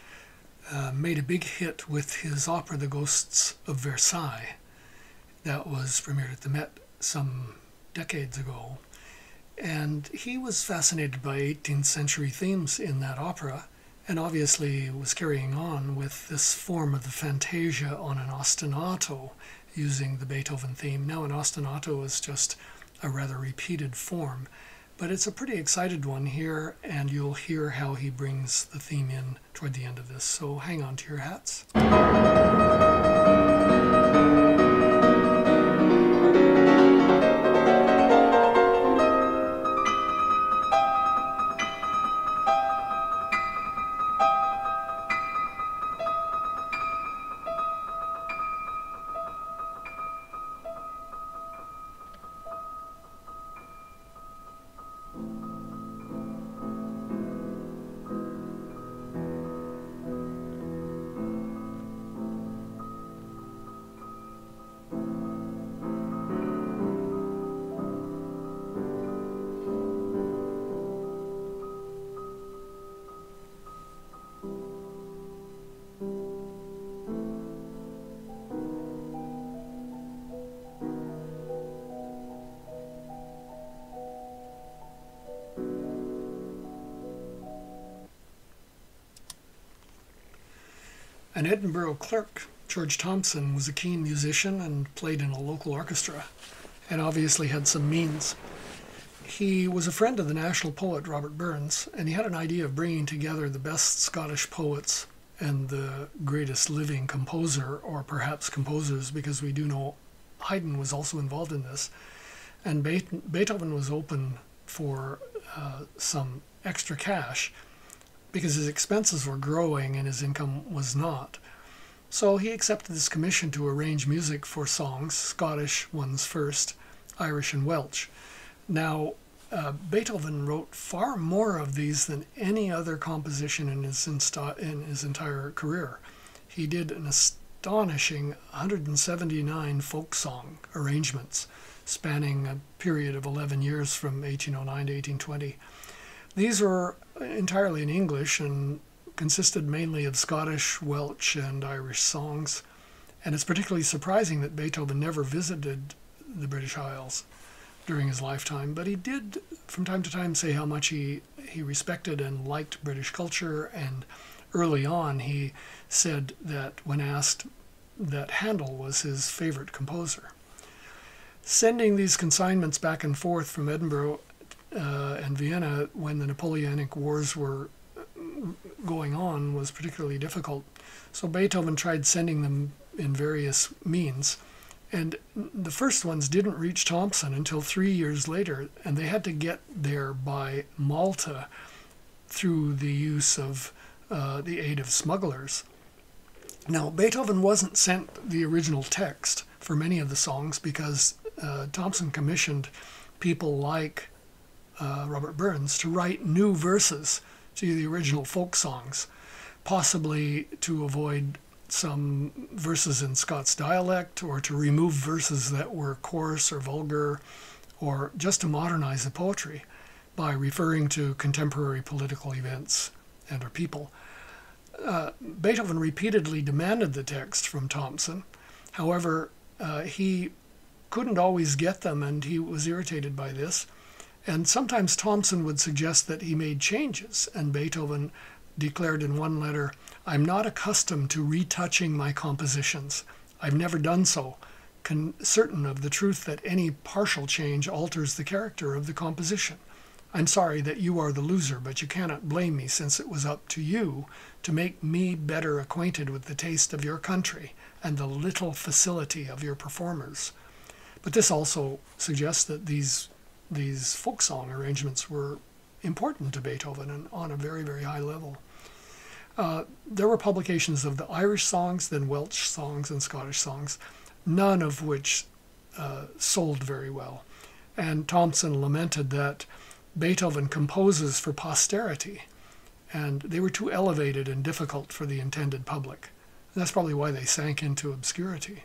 uh, made a big hit with his opera The Ghosts of Versailles that was premiered at the Met some decades ago. And he was fascinated by eighteenth century themes in that opera, and obviously was carrying on with this form of the fantasia on an ostinato using the Beethoven theme. Now an ostinato is just a rather repeated form, but it's a pretty excited one here, and you'll hear how he brings the theme in toward the end of this. So hang on to your hats. An Edinburgh clerk, George Thompson, was a keen musician and played in a local orchestra, and obviously had some means. He was a friend of the national poet Robert Burns, and he had an idea of bringing together the best Scottish poets and the greatest living composer, or perhaps composers, because we do know Haydn was also involved in this. And Beethoven was open for uh, some extra cash, because his expenses were growing and his income was not. So he accepted this commission to arrange music for songs, Scottish ones first, Irish and Welsh. Now, Uh, Beethoven wrote far more of these than any other composition in his, insta in his entire career. He did an astonishing one hundred seventy-nine folk song arrangements spanning a period of eleven years from eighteen oh nine to eighteen twenty. These were entirely in English and consisted mainly of Scottish, Welsh, and Irish songs. And it's particularly surprising that Beethoven never visited the British Isles during his lifetime, but he did from time to time say how much he, he respected and liked British culture, and early on he said that when asked that Handel was his favorite composer. Sending these consignments back and forth from Edinburgh uh, and Vienna when the Napoleonic Wars were going on was particularly difficult, so Beethoven tried sending them in various means. And the first ones didn't reach Thompson until three years later, and they had to get there by Malta through the use of uh, the aid of smugglers. Now, Beethoven wasn't sent the original text for many of the songs because uh, Thompson commissioned people like uh, Robert Burns to write new verses to the original folk songs, possibly to avoid some verses in Scots dialect, or to remove verses that were coarse or vulgar, or just to modernize the poetry by referring to contemporary political events and or people. Uh, Beethoven repeatedly demanded the text from Thompson. However, uh, he couldn't always get them, and he was irritated by this. And sometimes Thompson would suggest that he made changes, and Beethoven declared in one letter, "I'm not accustomed to retouching my compositions. I've never done so, con certain of the truth that any partial change alters the character of the composition. I'm sorry that you are the loser, but you cannot blame me, since it was up to you to make me better acquainted with the taste of your country and the little facility of your performers." But this also suggests that these, these folk song arrangements were important to Beethoven and on a very, very high level. Uh, there were publications of the Irish songs, then Welsh songs and Scottish songs, none of which uh, sold very well. And Thompson lamented that Beethoven composes for posterity, and they were too elevated and difficult for the intended public. And that's probably why they sank into obscurity.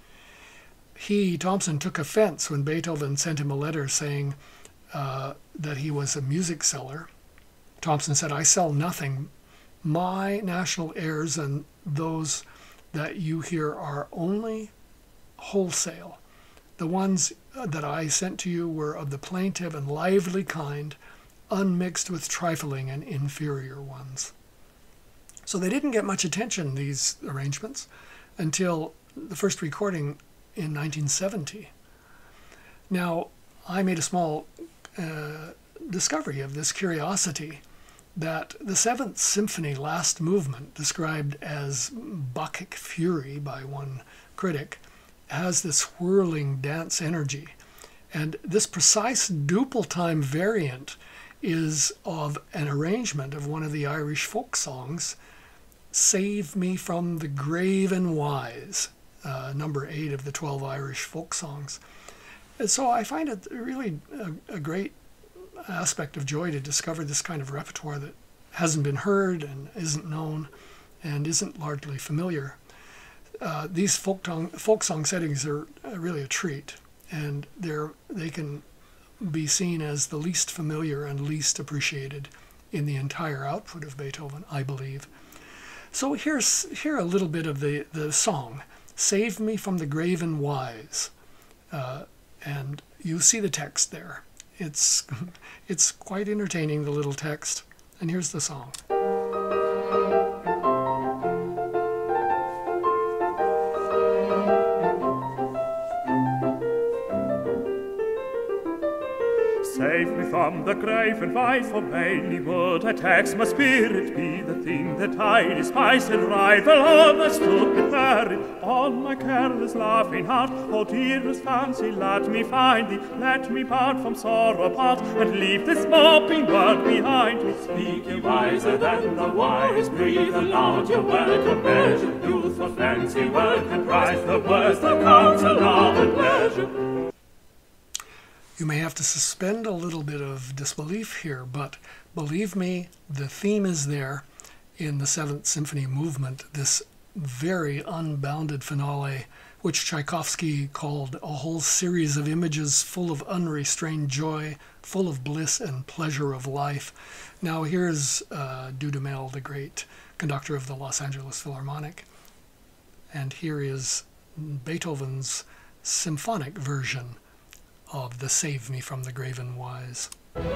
He, Thompson, took offense when Beethoven sent him a letter saying uh, that he was a music seller. Thompson said, "I sell nothing. My national airs and those that you hear are only wholesale. The ones that I sent to you were of the plaintive and lively kind, unmixed with trifling and inferior ones." So they didn't get much attention, these arrangements, until the first recording in nineteen seventy. Now, I made a small uh, discovery of this curiosity, that the Seventh Symphony Last Movement, described as Bacchic fury by one critic, has this whirling dance energy. And this precise duple time variant is of an arrangement of one of the Irish folk songs, "Save Me from the Grave and Wise," uh, number eight of the twelve Irish folk songs. And so I find it really a, a great aspect of joy to discover this kind of repertoire that hasn't been heard and isn't known and isn't largely familiar. Uh, these folk, tong, folk song settings are really a treat, and they're, they can be seen as the least familiar and least appreciated in the entire output of Beethoven, I believe. So here's here a little bit of the, the song, "Save Me from the Graven Wise," uh, and you see the text there. It's, it's quite entertaining, the little text. And here's the song.
Save me from the grave and wise, for vainly would I tax my spirit be the thing that I despise and rival all the stupid merit on my careless laughing heart. O dearest fancy, let me find thee, let me part from sorrow apart, and leave this moping world behind me. Speak ye wiser than the wise, breathe aloud your welcome measure, youth for fancy work and prize the words, the counsel of and pleasure.
You may have to suspend a little bit of disbelief here, but believe me, the theme is there in the Seventh Symphony movement, this very unbounded finale, which Tchaikovsky called a whole series of images full of unrestrained joy, full of bliss and pleasure of life. Now here's uh, Dudamel, the great conductor of the Los Angeles Philharmonic, and here is Beethoven's symphonic version of the Save Me from the Graven Wise.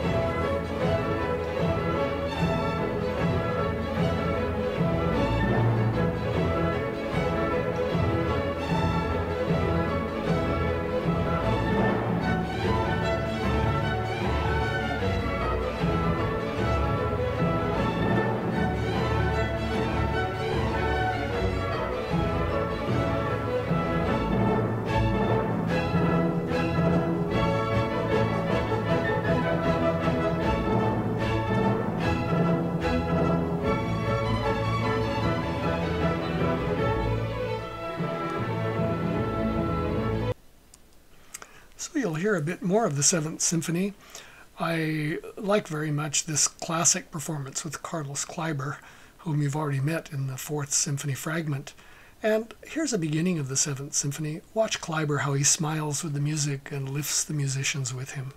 So you'll hear a bit more of the Seventh Symphony. I like very much this classic performance with Carlos Kleiber, whom you've already met in the Fourth Symphony fragment. And here's a beginning of the Seventh Symphony. Watch Kleiber, how he smiles with the music and lifts the musicians with him.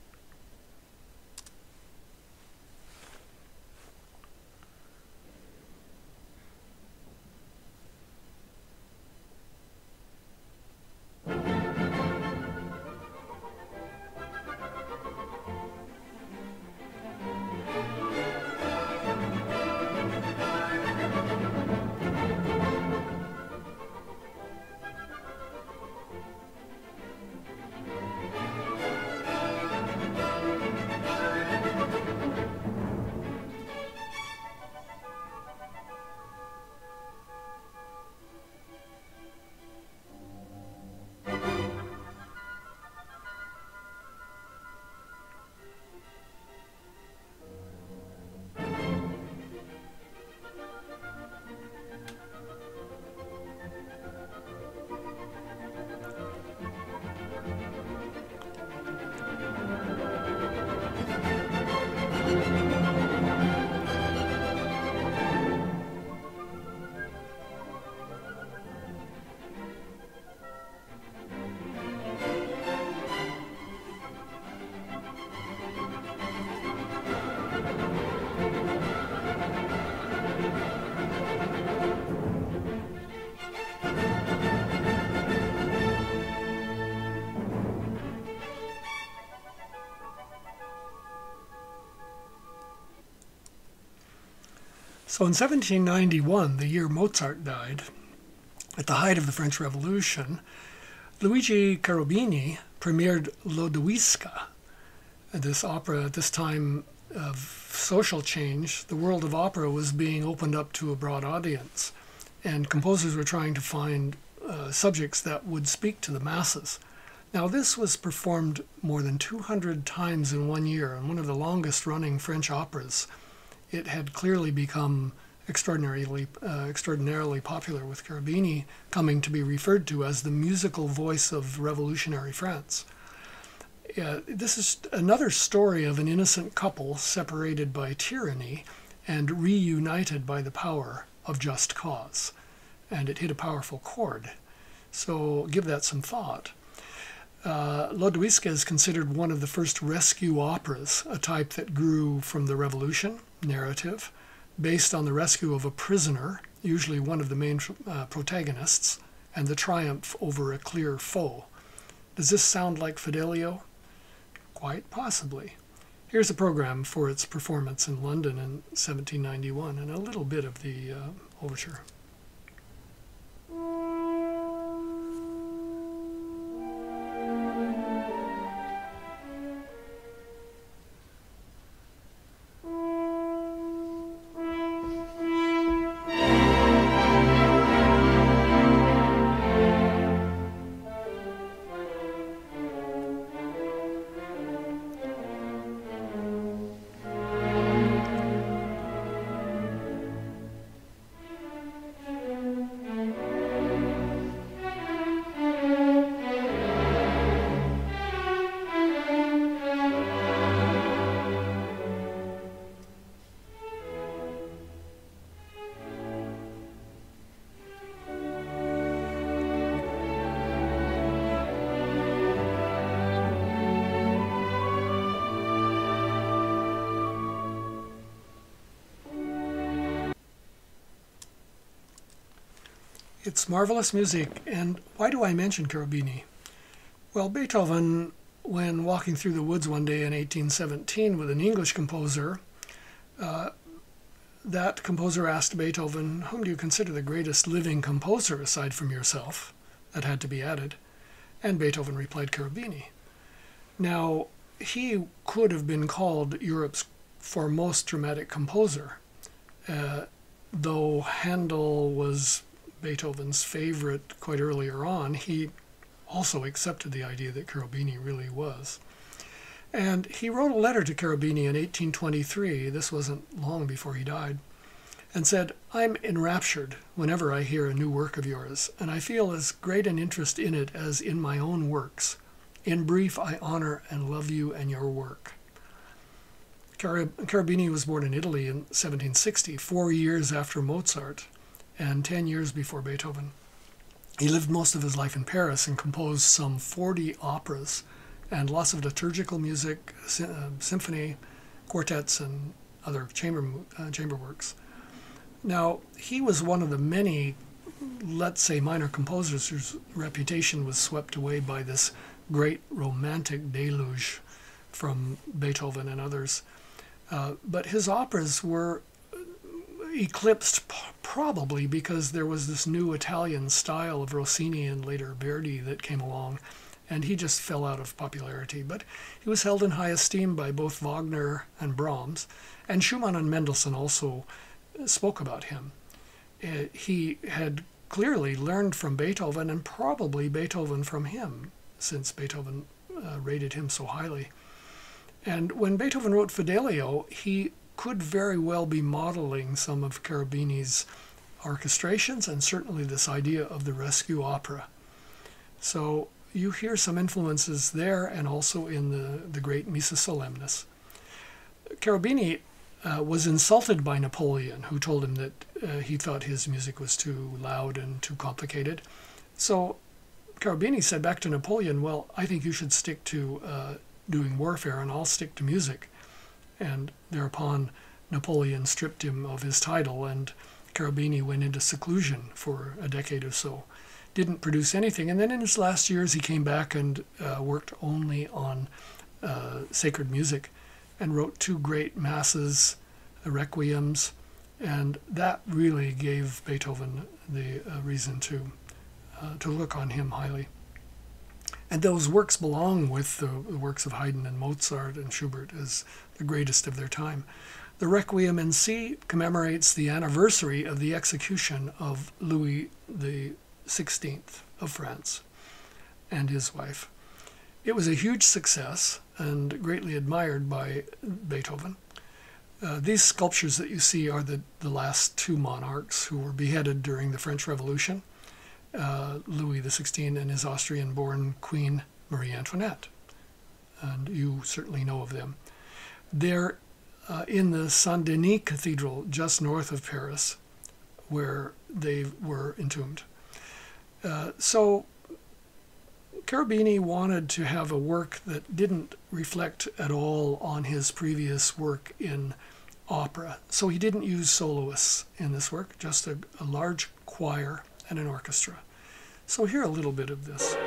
So in seventeen ninety-one, the year Mozart died, at the height of the French Revolution, Luigi Cherubini premiered Lodowiska, this opera at this time of social change. The world of opera was being opened up to a broad audience, and composers were trying to find uh, subjects that would speak to the masses. Now this was performed more than two hundred times in one year, and one of the longest running French operas. It had clearly become extraordinarily, uh, extraordinarily popular, with Cherubini coming to be referred to as the musical voice of revolutionary France. Uh, this is another story of an innocent couple separated by tyranny and reunited by the power of just cause. And it hit a powerful chord. So give that some thought. Uh, Lodowiska is considered one of the first rescue operas, a type that grew from the Revolution narrative, based on the rescue of a prisoner, usually one of the main uh, protagonists, and the triumph over a clear foe. Does this sound like Fidelio? Quite possibly. Here's a program for its performance in London in seventeen ninety-one, and a little bit of the uh, overture. It's marvelous music. And why do I mention Cherubini? Well, Beethoven, when walking through the woods one day in eighteen seventeen with an English composer, uh, that composer asked Beethoven, whom do you consider the greatest living composer aside from yourself? That had to be added. And Beethoven replied, Cherubini. Now, he could have been called Europe's foremost dramatic composer, uh, though Handel was Beethoven's favorite quite earlier on. He also accepted the idea that Cherubini really was. And he wrote a letter to Cherubini in eighteen twenty-three, this wasn't long before he died, and said, I'm enraptured whenever I hear a new work of yours, and I feel as great an interest in it as in my own works. In brief, I honor and love you and your work. Cherubini was born in Italy in seventeen sixty, four years after Mozart, and ten years before Beethoven. He lived most of his life in Paris and composed some forty operas and lots of liturgical music, uh, symphony, quartets, and other chamber, uh, chamber works. Now, he was one of the many, let's say, minor composers whose reputation was swept away by this great romantic deluge from Beethoven and others. Uh, but his operas were eclipsed p- probably because there was this new Italian style of Rossini and later Verdi that came along, and he just fell out of popularity. But he was held in high esteem by both Wagner and Brahms, and Schumann and Mendelssohn also spoke about him. Uh, he had clearly learned from Beethoven, and probably Beethoven from him, since Beethoven uh, rated him so highly. And when Beethoven wrote Fidelio, he could very well be modeling some of Cherubini's orchestrations and certainly this idea of the rescue opera. So you hear some influences there and also in the, the great Missa Solemnis. Cherubini uh, was insulted by Napoleon, who told him that uh, he thought his music was too loud and too complicated. So Cherubini said back to Napoleon, well, I think you should stick to uh, doing warfare and I'll stick to music. And thereupon Napoleon stripped him of his title and Cherubini went into seclusion for a decade or so. Didn't produce anything. And then in his last years he came back and uh, worked only on uh, sacred music and wrote two great masses, uh, requiems, and that really gave Beethoven the uh, reason to uh, to look on him highly. And those works belong with the, the works of Haydn and Mozart and Schubert as the greatest of their time. The Requiem in C commemorates the anniversary of the execution of Louis the sixteenth of France and his wife. It was a huge success and greatly admired by Beethoven. Uh, these sculptures that you see are the, the last two monarchs who were beheaded during the French Revolution. Uh, Louis the sixteenth and his Austrian-born Queen Marie Antoinette. And you certainly know of them. They're uh, in the Saint-Denis Cathedral just north of Paris, where they were entombed. Uh, so Cherubini wanted to have a work that didn't reflect at all on his previous work in opera. So he didn't use soloists in this work, just a, a large choir and an orchestra. So hear a little bit of this.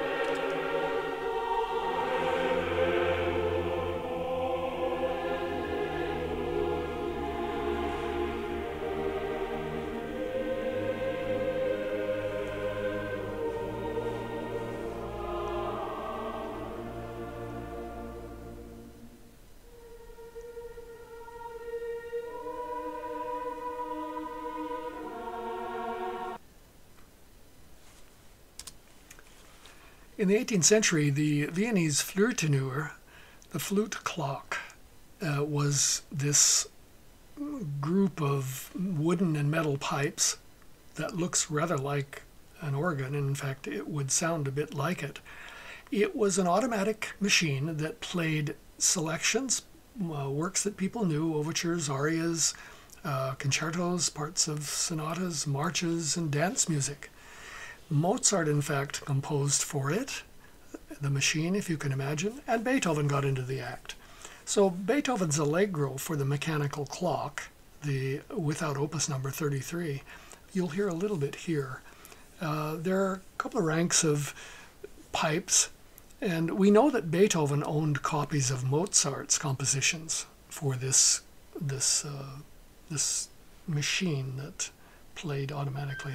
In the eighteenth century, the Viennese Flötenuhr, the flute clock, uh, was this group of wooden and metal pipes that looks rather like an organ. In fact, it would sound a bit like it. It was an automatic machine that played selections, uh, works that people knew, overtures, arias, uh, concertos, parts of sonatas, marches, and dance music. Mozart, in fact, composed for it, the machine, if you can imagine, and Beethoven got into the act. So Beethoven's Allegro for the mechanical clock, the without opus number thirty-three, you'll hear a little bit here. Uh, there are a couple of ranks of pipes, and we know that Beethoven owned copies of Mozart's compositions for this this uh, this machine that played automatically.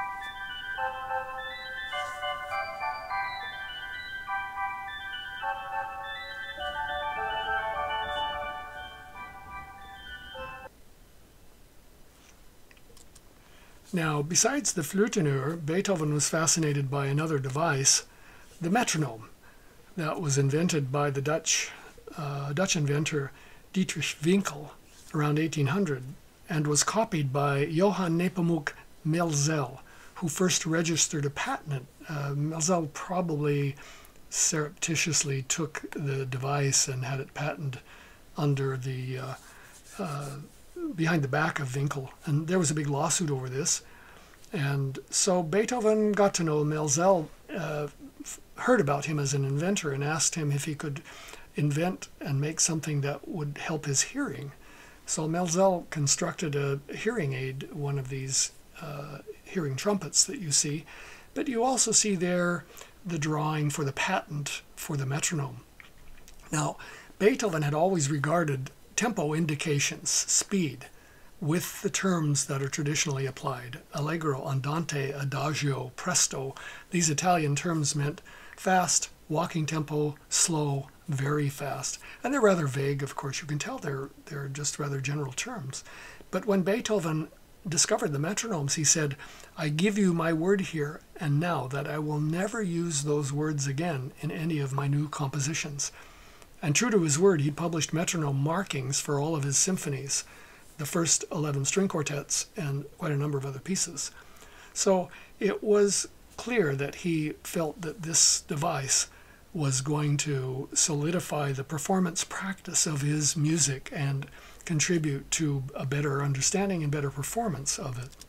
Now, besides the Flötenur, Beethoven was fascinated by another device, the metronome, that was invented by the Dutch uh, Dutch inventor Dietrich Winkel around eighteen hundred, and was copied by Johann Nepomuk Melzel, who first registered a patent. Uh, Melzel probably surreptitiously took the device and had it patented under the uh, uh, behind the back of Winkel, and there was a big lawsuit over this. And so Beethoven got to know Melzel, uh, heard about him as an inventor, and asked him if he could invent and make something that would help his hearing. So Melzel constructed a hearing aid, one of these uh, hearing trumpets that you see, but you also see there the drawing for the patent for the metronome. Now, Beethoven had always regarded tempo indications, speed, with the terms that are traditionally applied. Allegro, andante, adagio, presto. These Italian terms meant fast, walking tempo, slow, very fast. And they're rather vague, of course. You can tell they're, they're just rather general terms. But when Beethoven discovered the metronomes, he said, I give you my word here and now that I will never use those words again in any of my new compositions. And true to his word, he published metronome markings for all of his symphonies, the first eleven string quartets, and quite a number of other pieces. So it was clear that he felt that this device was going to solidify the performance practice of his music and contribute to a better understanding and better performance of it.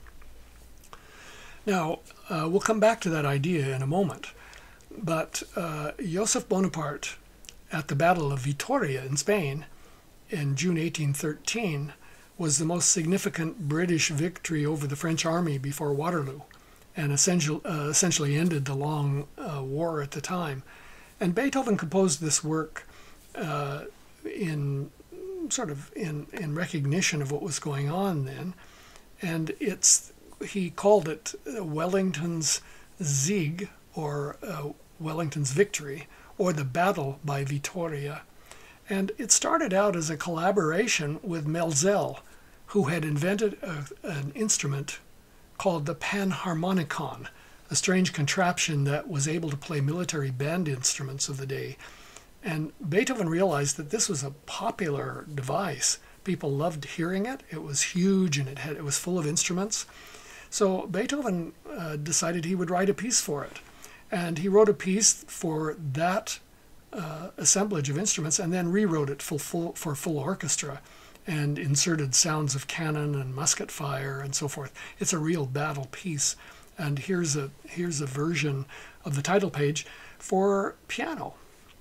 Now, uh, we'll come back to that idea in a moment, but uh, Joseph Bonaparte, at the Battle of Vitoria in Spain in June eighteen thirteen, was the most significant British victory over the French army before Waterloo, and essentially, uh, essentially ended the long uh, war at the time. And Beethoven composed this work uh, in sort of in, in recognition of what was going on then, and it's he called it Wellington's Sieg, or uh, Wellington's Victory, or the Battle by Vitoria. And it started out as a collaboration with Melzel, who had invented a, an instrument called the panharmonicon, a strange contraption that was able to play military band instruments of the day. And Beethoven realized that this was a popular device. People loved hearing it. It was huge and it had it was full of instruments. So Beethoven uh, decided he would write a piece for it. And he wrote a piece for that uh, assemblage of instruments and then rewrote it for full, for full orchestra and inserted sounds of cannon and musket fire and so forth. It's a real battle piece. And here's a, here's a version of the title page for piano.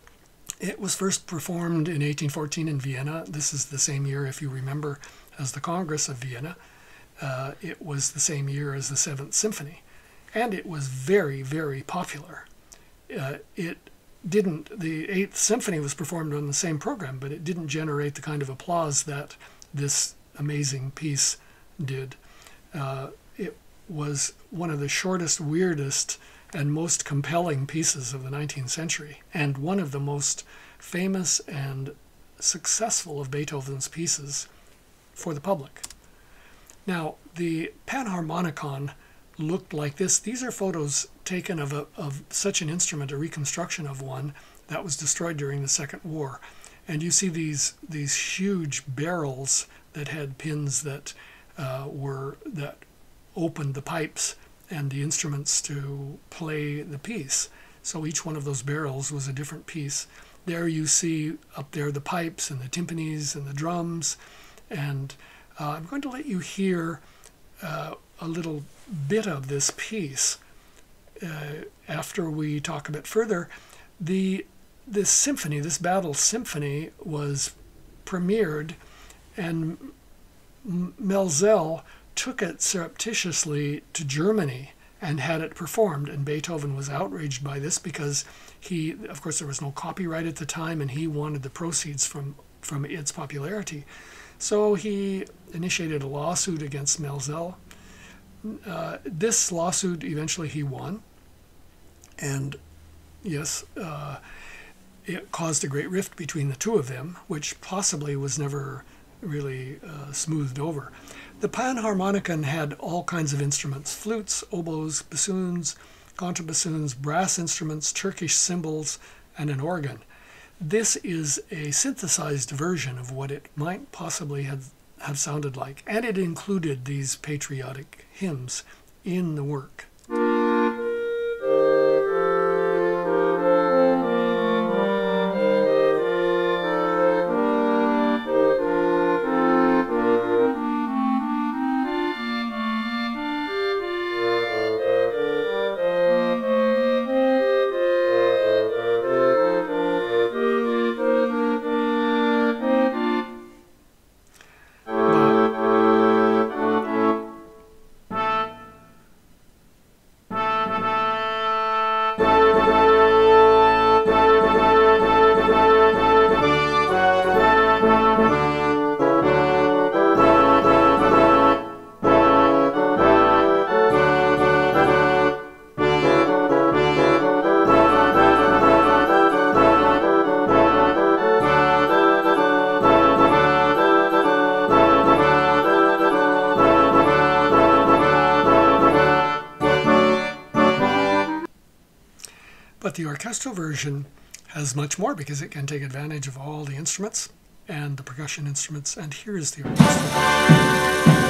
It was first performed in eighteen fourteen in Vienna. This is the same year, if you remember, as the Congress of Vienna. Uh, it was the same year as the Seventh Symphony. And it was very, very popular. Uh, it didn't, the Eighth Symphony was performed on the same program, but it didn't generate the kind of applause that this amazing piece did. Uh, it was one of the shortest, weirdest, and most compelling pieces of the nineteenth century, and one of the most famous and successful of Beethoven's pieces for the public. Now, the panharmonicon looked like this. These are photos taken of, a, of such an instrument, a reconstruction of one that was destroyed during the Second War. And you see these, these huge barrels that had pins that uh, were that opened the pipes and the instruments to play the piece. So each one of those barrels was a different piece. There you see up there the pipes and the timpanis and the drums. And uh, I'm going to let you hear uh, a little bit of this piece uh, after we talk a bit further. The this symphony, this battle symphony, was premiered, and Melzel took it surreptitiously to Germany and had it performed. And Beethoven was outraged by this because he, of course, there was no copyright at the time, and he wanted the proceeds from, from its popularity. So he initiated a lawsuit against Melzel. Uh, this lawsuit, eventually he won. And yes, uh, it caused a great rift between the two of them, which possibly was never really uh, smoothed over. The Panharmonicon had all kinds of instruments: flutes, oboes, bassoons, contrabassoons, brass instruments, Turkish cymbals, and an organ. This is a synthesized version of what it might possibly have, have sounded like, and it included these patriotic hymns in the work. But the orchestral version has much more because it can take advantage of all the instruments and the percussion instruments. And here is the orchestral version.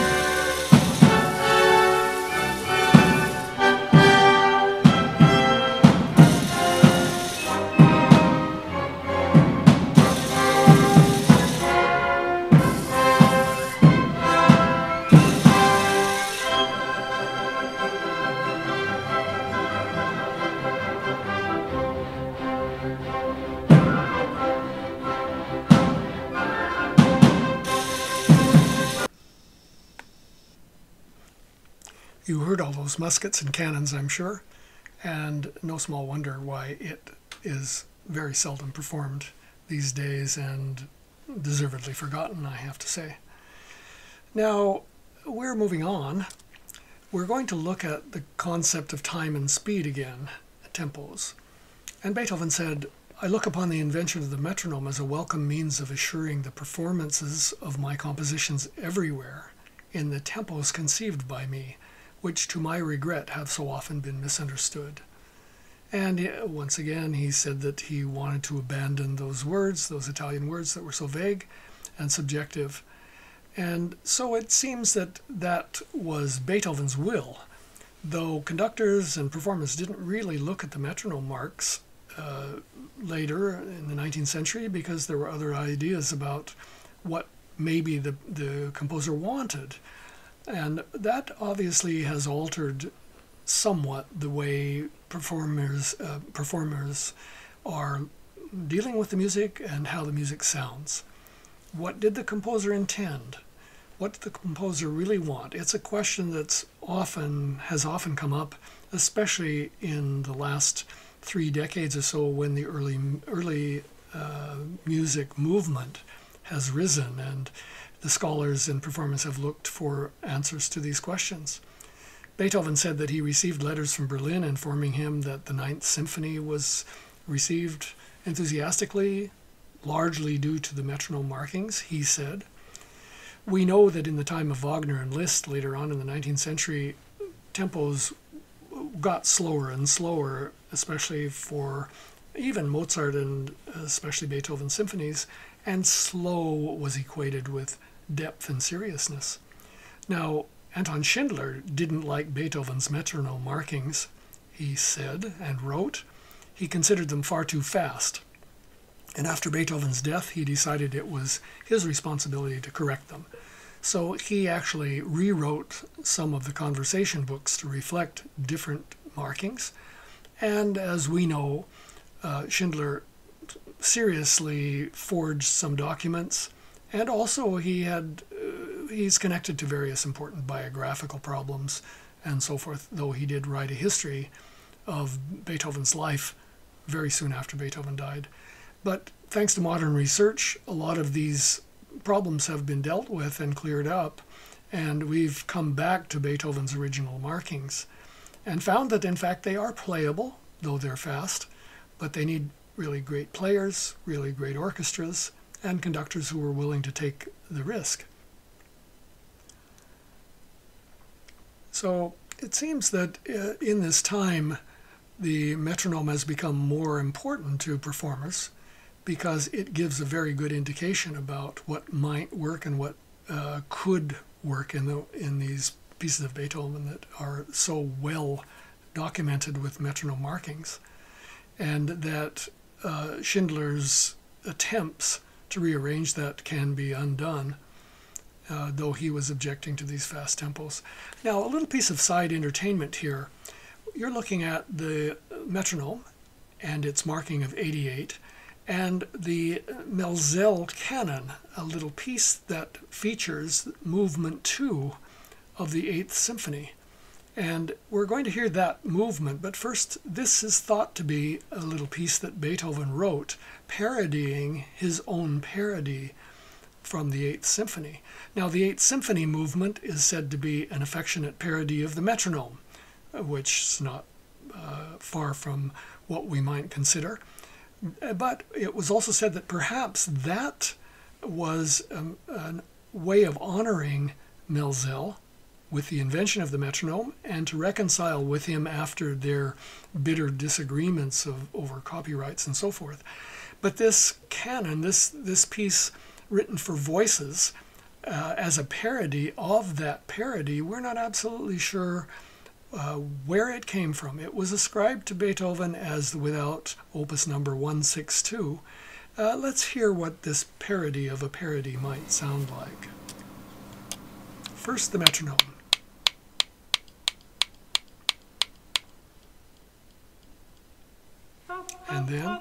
You heard all those muskets and cannons, I'm sure, and no small wonder why it is very seldom performed these days and deservedly forgotten, I have to say. Now, we're moving on. We're going to look at the concept of time and speed again, tempos. And Beethoven said, "I look upon the invention of the metronome as a welcome means of assuring the performances of my compositions everywhere in the tempos conceived by me, which to my regret have so often been misunderstood." And once again, he said that he wanted to abandon those words, those Italian words that were so vague and subjective. And so it seems that that was Beethoven's will, though conductors and performers didn't really look at the metronome marks uh, later in the nineteenth century because there were other ideas about what maybe the, the composer wanted. And that obviously has altered somewhat the way performers uh, performers are dealing with the music and how the music sounds. What did the composer intend? What did the composer really want? It's a question that's often has often come up, especially in the last three decades or so, when the early early uh, music movement has risen, and the scholars and performers have looked for answers to these questions. Beethoven said that he received letters from Berlin informing him that the Ninth Symphony was received enthusiastically, largely due to the metronome markings, he said. We know that in the time of Wagner and Liszt later on in the nineteenth century, tempos got slower and slower, especially for even Mozart and especially Beethoven's symphonies, and slow was equated with depth and seriousness. Now, Anton Schindler didn't like Beethoven's metronome markings, he said and wrote. He considered them far too fast. And after Beethoven's death, he decided it was his responsibility to correct them. So he actually rewrote some of the conversation books to reflect different markings. And as we know, uh, Schindler seriously forged some documents, and also he had uh, he's connected to various important biographical problems and so forth, though he did write a history of Beethoven's life very soon after Beethoven died. But thanks to modern research, a lot of these problems have been dealt with and cleared up, and we've come back to Beethoven's original markings and found that in fact they are playable, though they're fast, but they need really great players, really great orchestras, and conductors who are willing to take the risk. So it seems that uh, in this time, the metronome has become more important to performers because it gives a very good indication about what might work and what uh, could work in the in these pieces of Beethoven that are so well documented with metronome markings, and that uh, Schindler's attempts to rearrange that can be undone, uh, though he was objecting to these fast tempos. Now, a little piece of side entertainment here. You're looking at the metronome and its marking of eighty-eight, and the Melzel canon, a little piece that features movement two of the Eighth Symphony. And we're going to hear that movement, but first, this is thought to be a little piece that Beethoven wrote, parodying his own parody from the Eighth Symphony. Now, the Eighth Symphony movement is said to be an affectionate parody of the metronome, which is not uh, far from what we might consider. But it was also said that perhaps that was um, a way of honoring Melzel with the invention of the metronome and to reconcile with him after their bitter disagreements of, over copyrights and so forth. But this canon, this, this piece written for voices, uh, as a parody of that parody, we're not absolutely sure Uh, where it came from. It was ascribed to Beethoven as without opus number one sixty-two. Uh, let's hear what this parody of a parody might sound like. First, the metronome. And then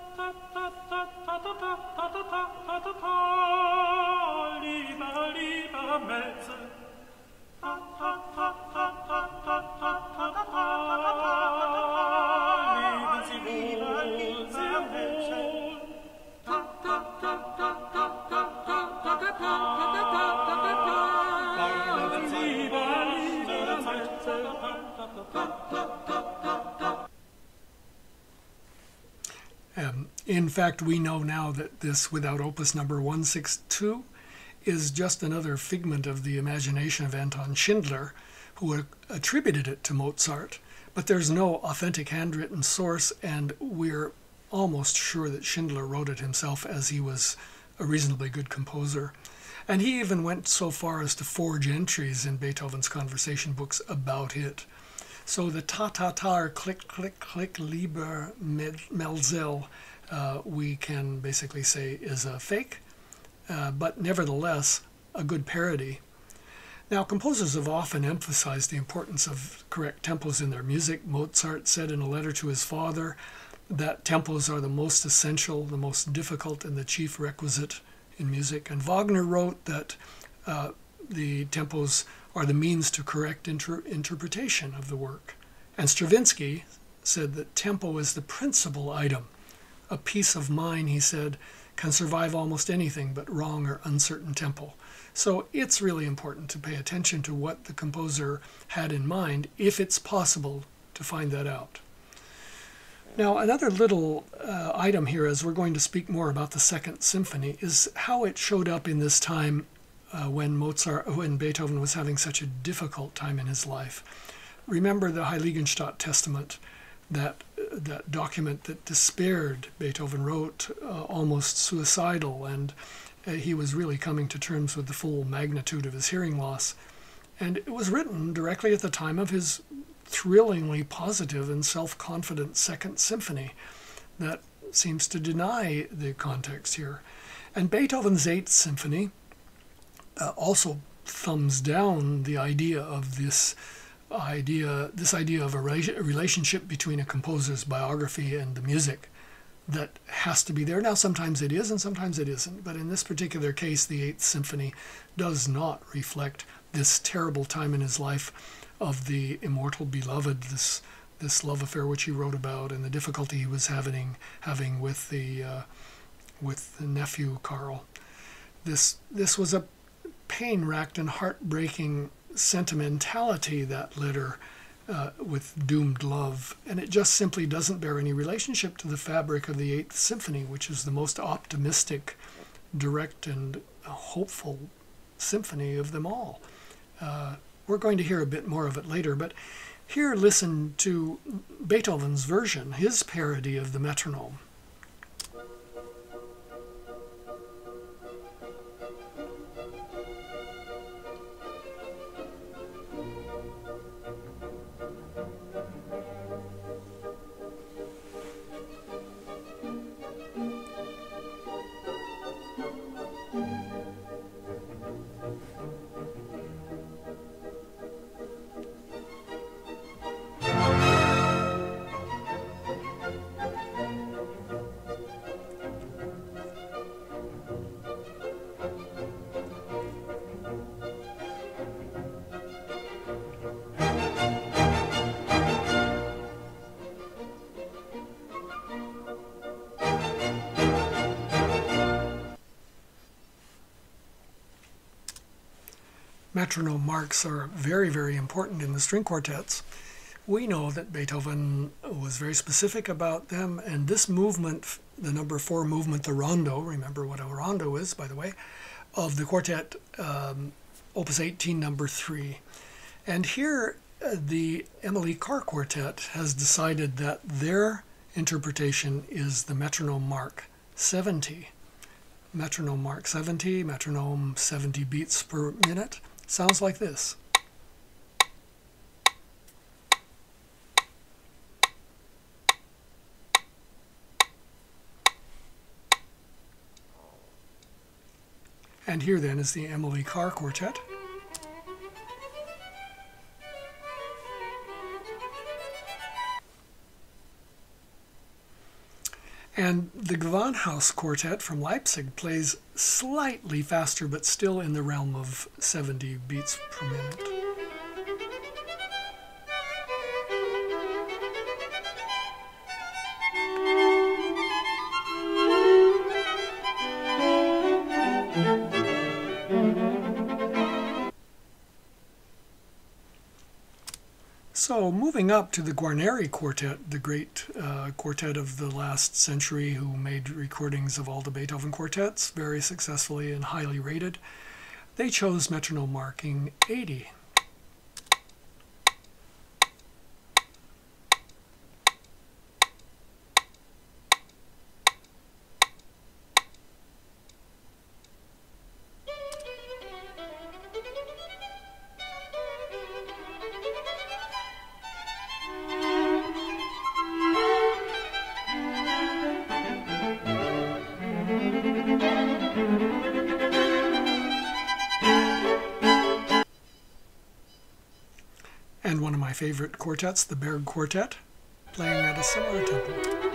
Um, in fact, we know now that this without opus number one sixty-two is just another figment of the imagination of Anton Schindler, who attributed it to Mozart. But there's no authentic handwritten source, and we're almost sure that Schindler wrote it himself, as he was a reasonably good composer. And he even went so far as to forge entries in Beethoven's conversation books about it. So the ta-ta-tar, click, click, click, lieber Melzel, uh, we can basically say is a fake, uh, but nevertheless a good parody. Now, composers have often emphasized the importance of correct tempos in their music. Mozart said in a letter to his father that tempos are the most essential, the most difficult, and the chief requisite in music. And Wagner wrote that uh, the tempos are the means to correct inter interpretation of the work. And Stravinsky said that tempo is the principal item. A piece of mine, he said, can survive almost anything but wrong or uncertain tempo. So it's really important to pay attention to what the composer had in mind, if it's possible to find that out. Now, another little uh, item here, as we're going to speak more about the Second Symphony, is how it showed up in this time uh, when Mozart, when Beethoven was having such a difficult time in his life. Remember the Heiligenstadt Testament, that that document that despaired. Beethoven wrote uh, almost suicidal, and uh, he was really coming to terms with the full magnitude of his hearing loss. And it was written directly at the time of his thrillingly positive and self-confident Second Symphony that seems to deny the context here. And Beethoven's Eighth Symphony uh, also thumbs down the idea of this idea, this idea of a, re a relationship between a composer's biography and the music that has to be there. Now, sometimes it is and sometimes it isn't, but in this particular case, the Eighth Symphony does not reflect this terrible time in his life of the immortal beloved, this this love affair which he wrote about, and the difficulty he was having having with the uh, with the nephew Carl. This this was a pain-racked and heartbreaking sentimentality, that letter uh, with doomed love, and it just simply doesn't bear any relationship to the fabric of the Eighth Symphony, which is the most optimistic, direct, and hopeful symphony of them all. Uh, we're going to hear a bit more of it later, but here listen to Beethoven's version, his parody of the metronome. Metronome marks are very, very important in the string quartets. We know that Beethoven was very specific about them, and this movement, the number four movement, the rondo, remember what a rondo is, by the way, of the quartet, um, Opus eighteen, number three. And here, uh, the Emily Carr Quartet has decided that their interpretation is the metronome mark seventy. Metronome mark seventy, metronome seventy beats per minute. Sounds like this. And here then is the Emily Carr Quartet. And the Gewandhaus Quartet from Leipzig plays slightly faster, but still in the realm of seventy beats per minute. So moving up to the Guarneri Quartet, the great uh, quartet of the last century who made recordings of all the Beethoven quartets very successfully and highly rated, they chose metronome marking eighty. And one of my favorite quartets, the Berg Quartet, playing at a similar tempo.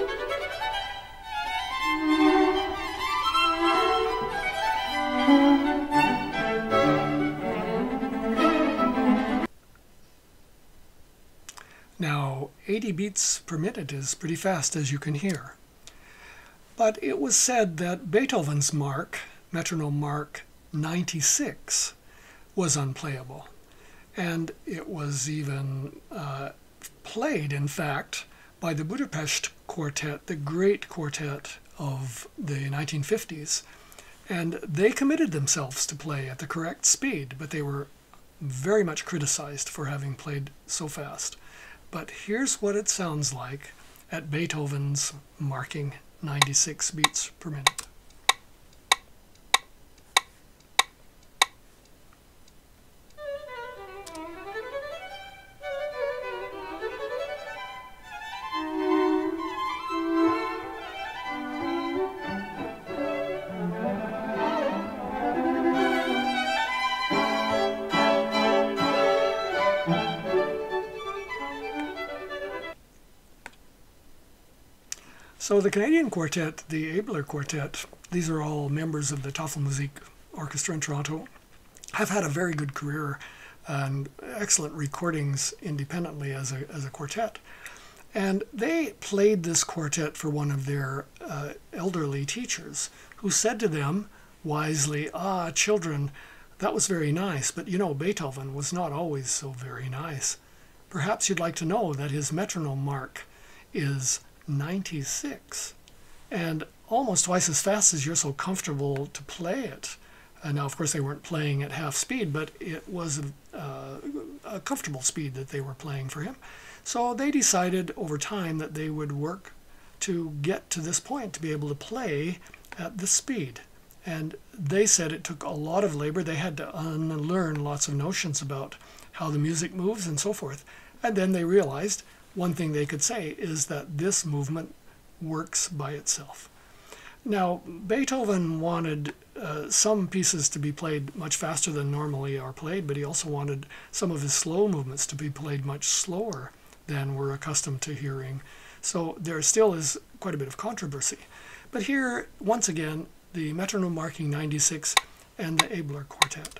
Now, eighty beats per minute is pretty fast, as you can hear. But it was said that Beethoven's mark, metronome mark ninety-six, was unplayable. And it was even uh, played, in fact, by the Budapest Quartet, the great quartet of the nineteen fifties. And they committed themselves to play at the correct speed, but they were very much criticized for having played so fast. But here's what it sounds like at Beethoven's marking ninety-six beats per minute. So the Canadian quartet, the Abler Quartet, these are all members of the Tafelmusik Orchestra in Toronto, have had a very good career and excellent recordings independently as a, as a quartet. And they played this quartet for one of their uh, elderly teachers, who said to them wisely, "Ah, children, that was very nice, but you know, Beethoven was not always so very nice. Perhaps you'd like to know that his metronome mark is ninety-six, and almost twice as fast as you're so comfortable to play it." And now, of course, they weren't playing at half speed, but it was a, uh, a comfortable speed that they were playing for him. So they decided over time that they would work to get to this point, to be able to play at this speed. And they said it took a lot of labor. They had to unlearn lots of notions about how the music moves and so forth. And then they realized one thing they could say is that this movement works by itself. Now, Beethoven wanted uh, some pieces to be played much faster than normally are played, but he also wanted some of his slow movements to be played much slower than we're accustomed to hearing. So there still is quite a bit of controversy. But here, once again, the metronome marking ninety-six and the Abler Quartet.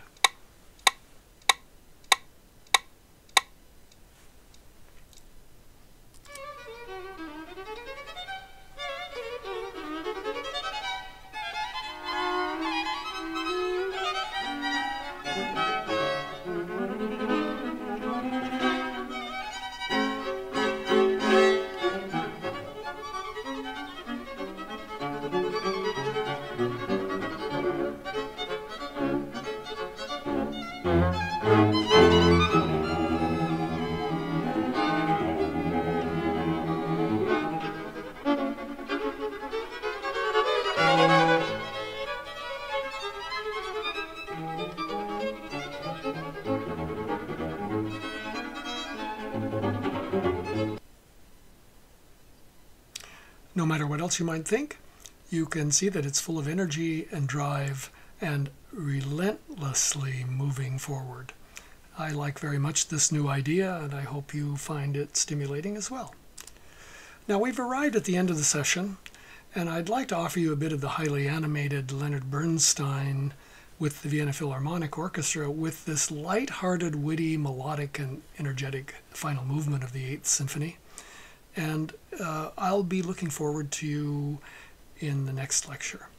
No matter what else you might think, you can see that it's full of energy and drive and relentlessly moving forward. I like very much this new idea, and I hope you find it stimulating as well. Now, we've arrived at the end of the session, and I'd like to offer you a bit of the highly animated Leonard Bernstein with the Vienna Philharmonic Orchestra, with this light-hearted, witty, melodic, and energetic final movement of the Eighth Symphony. And uh, I'll be looking forward to you in the next lecture.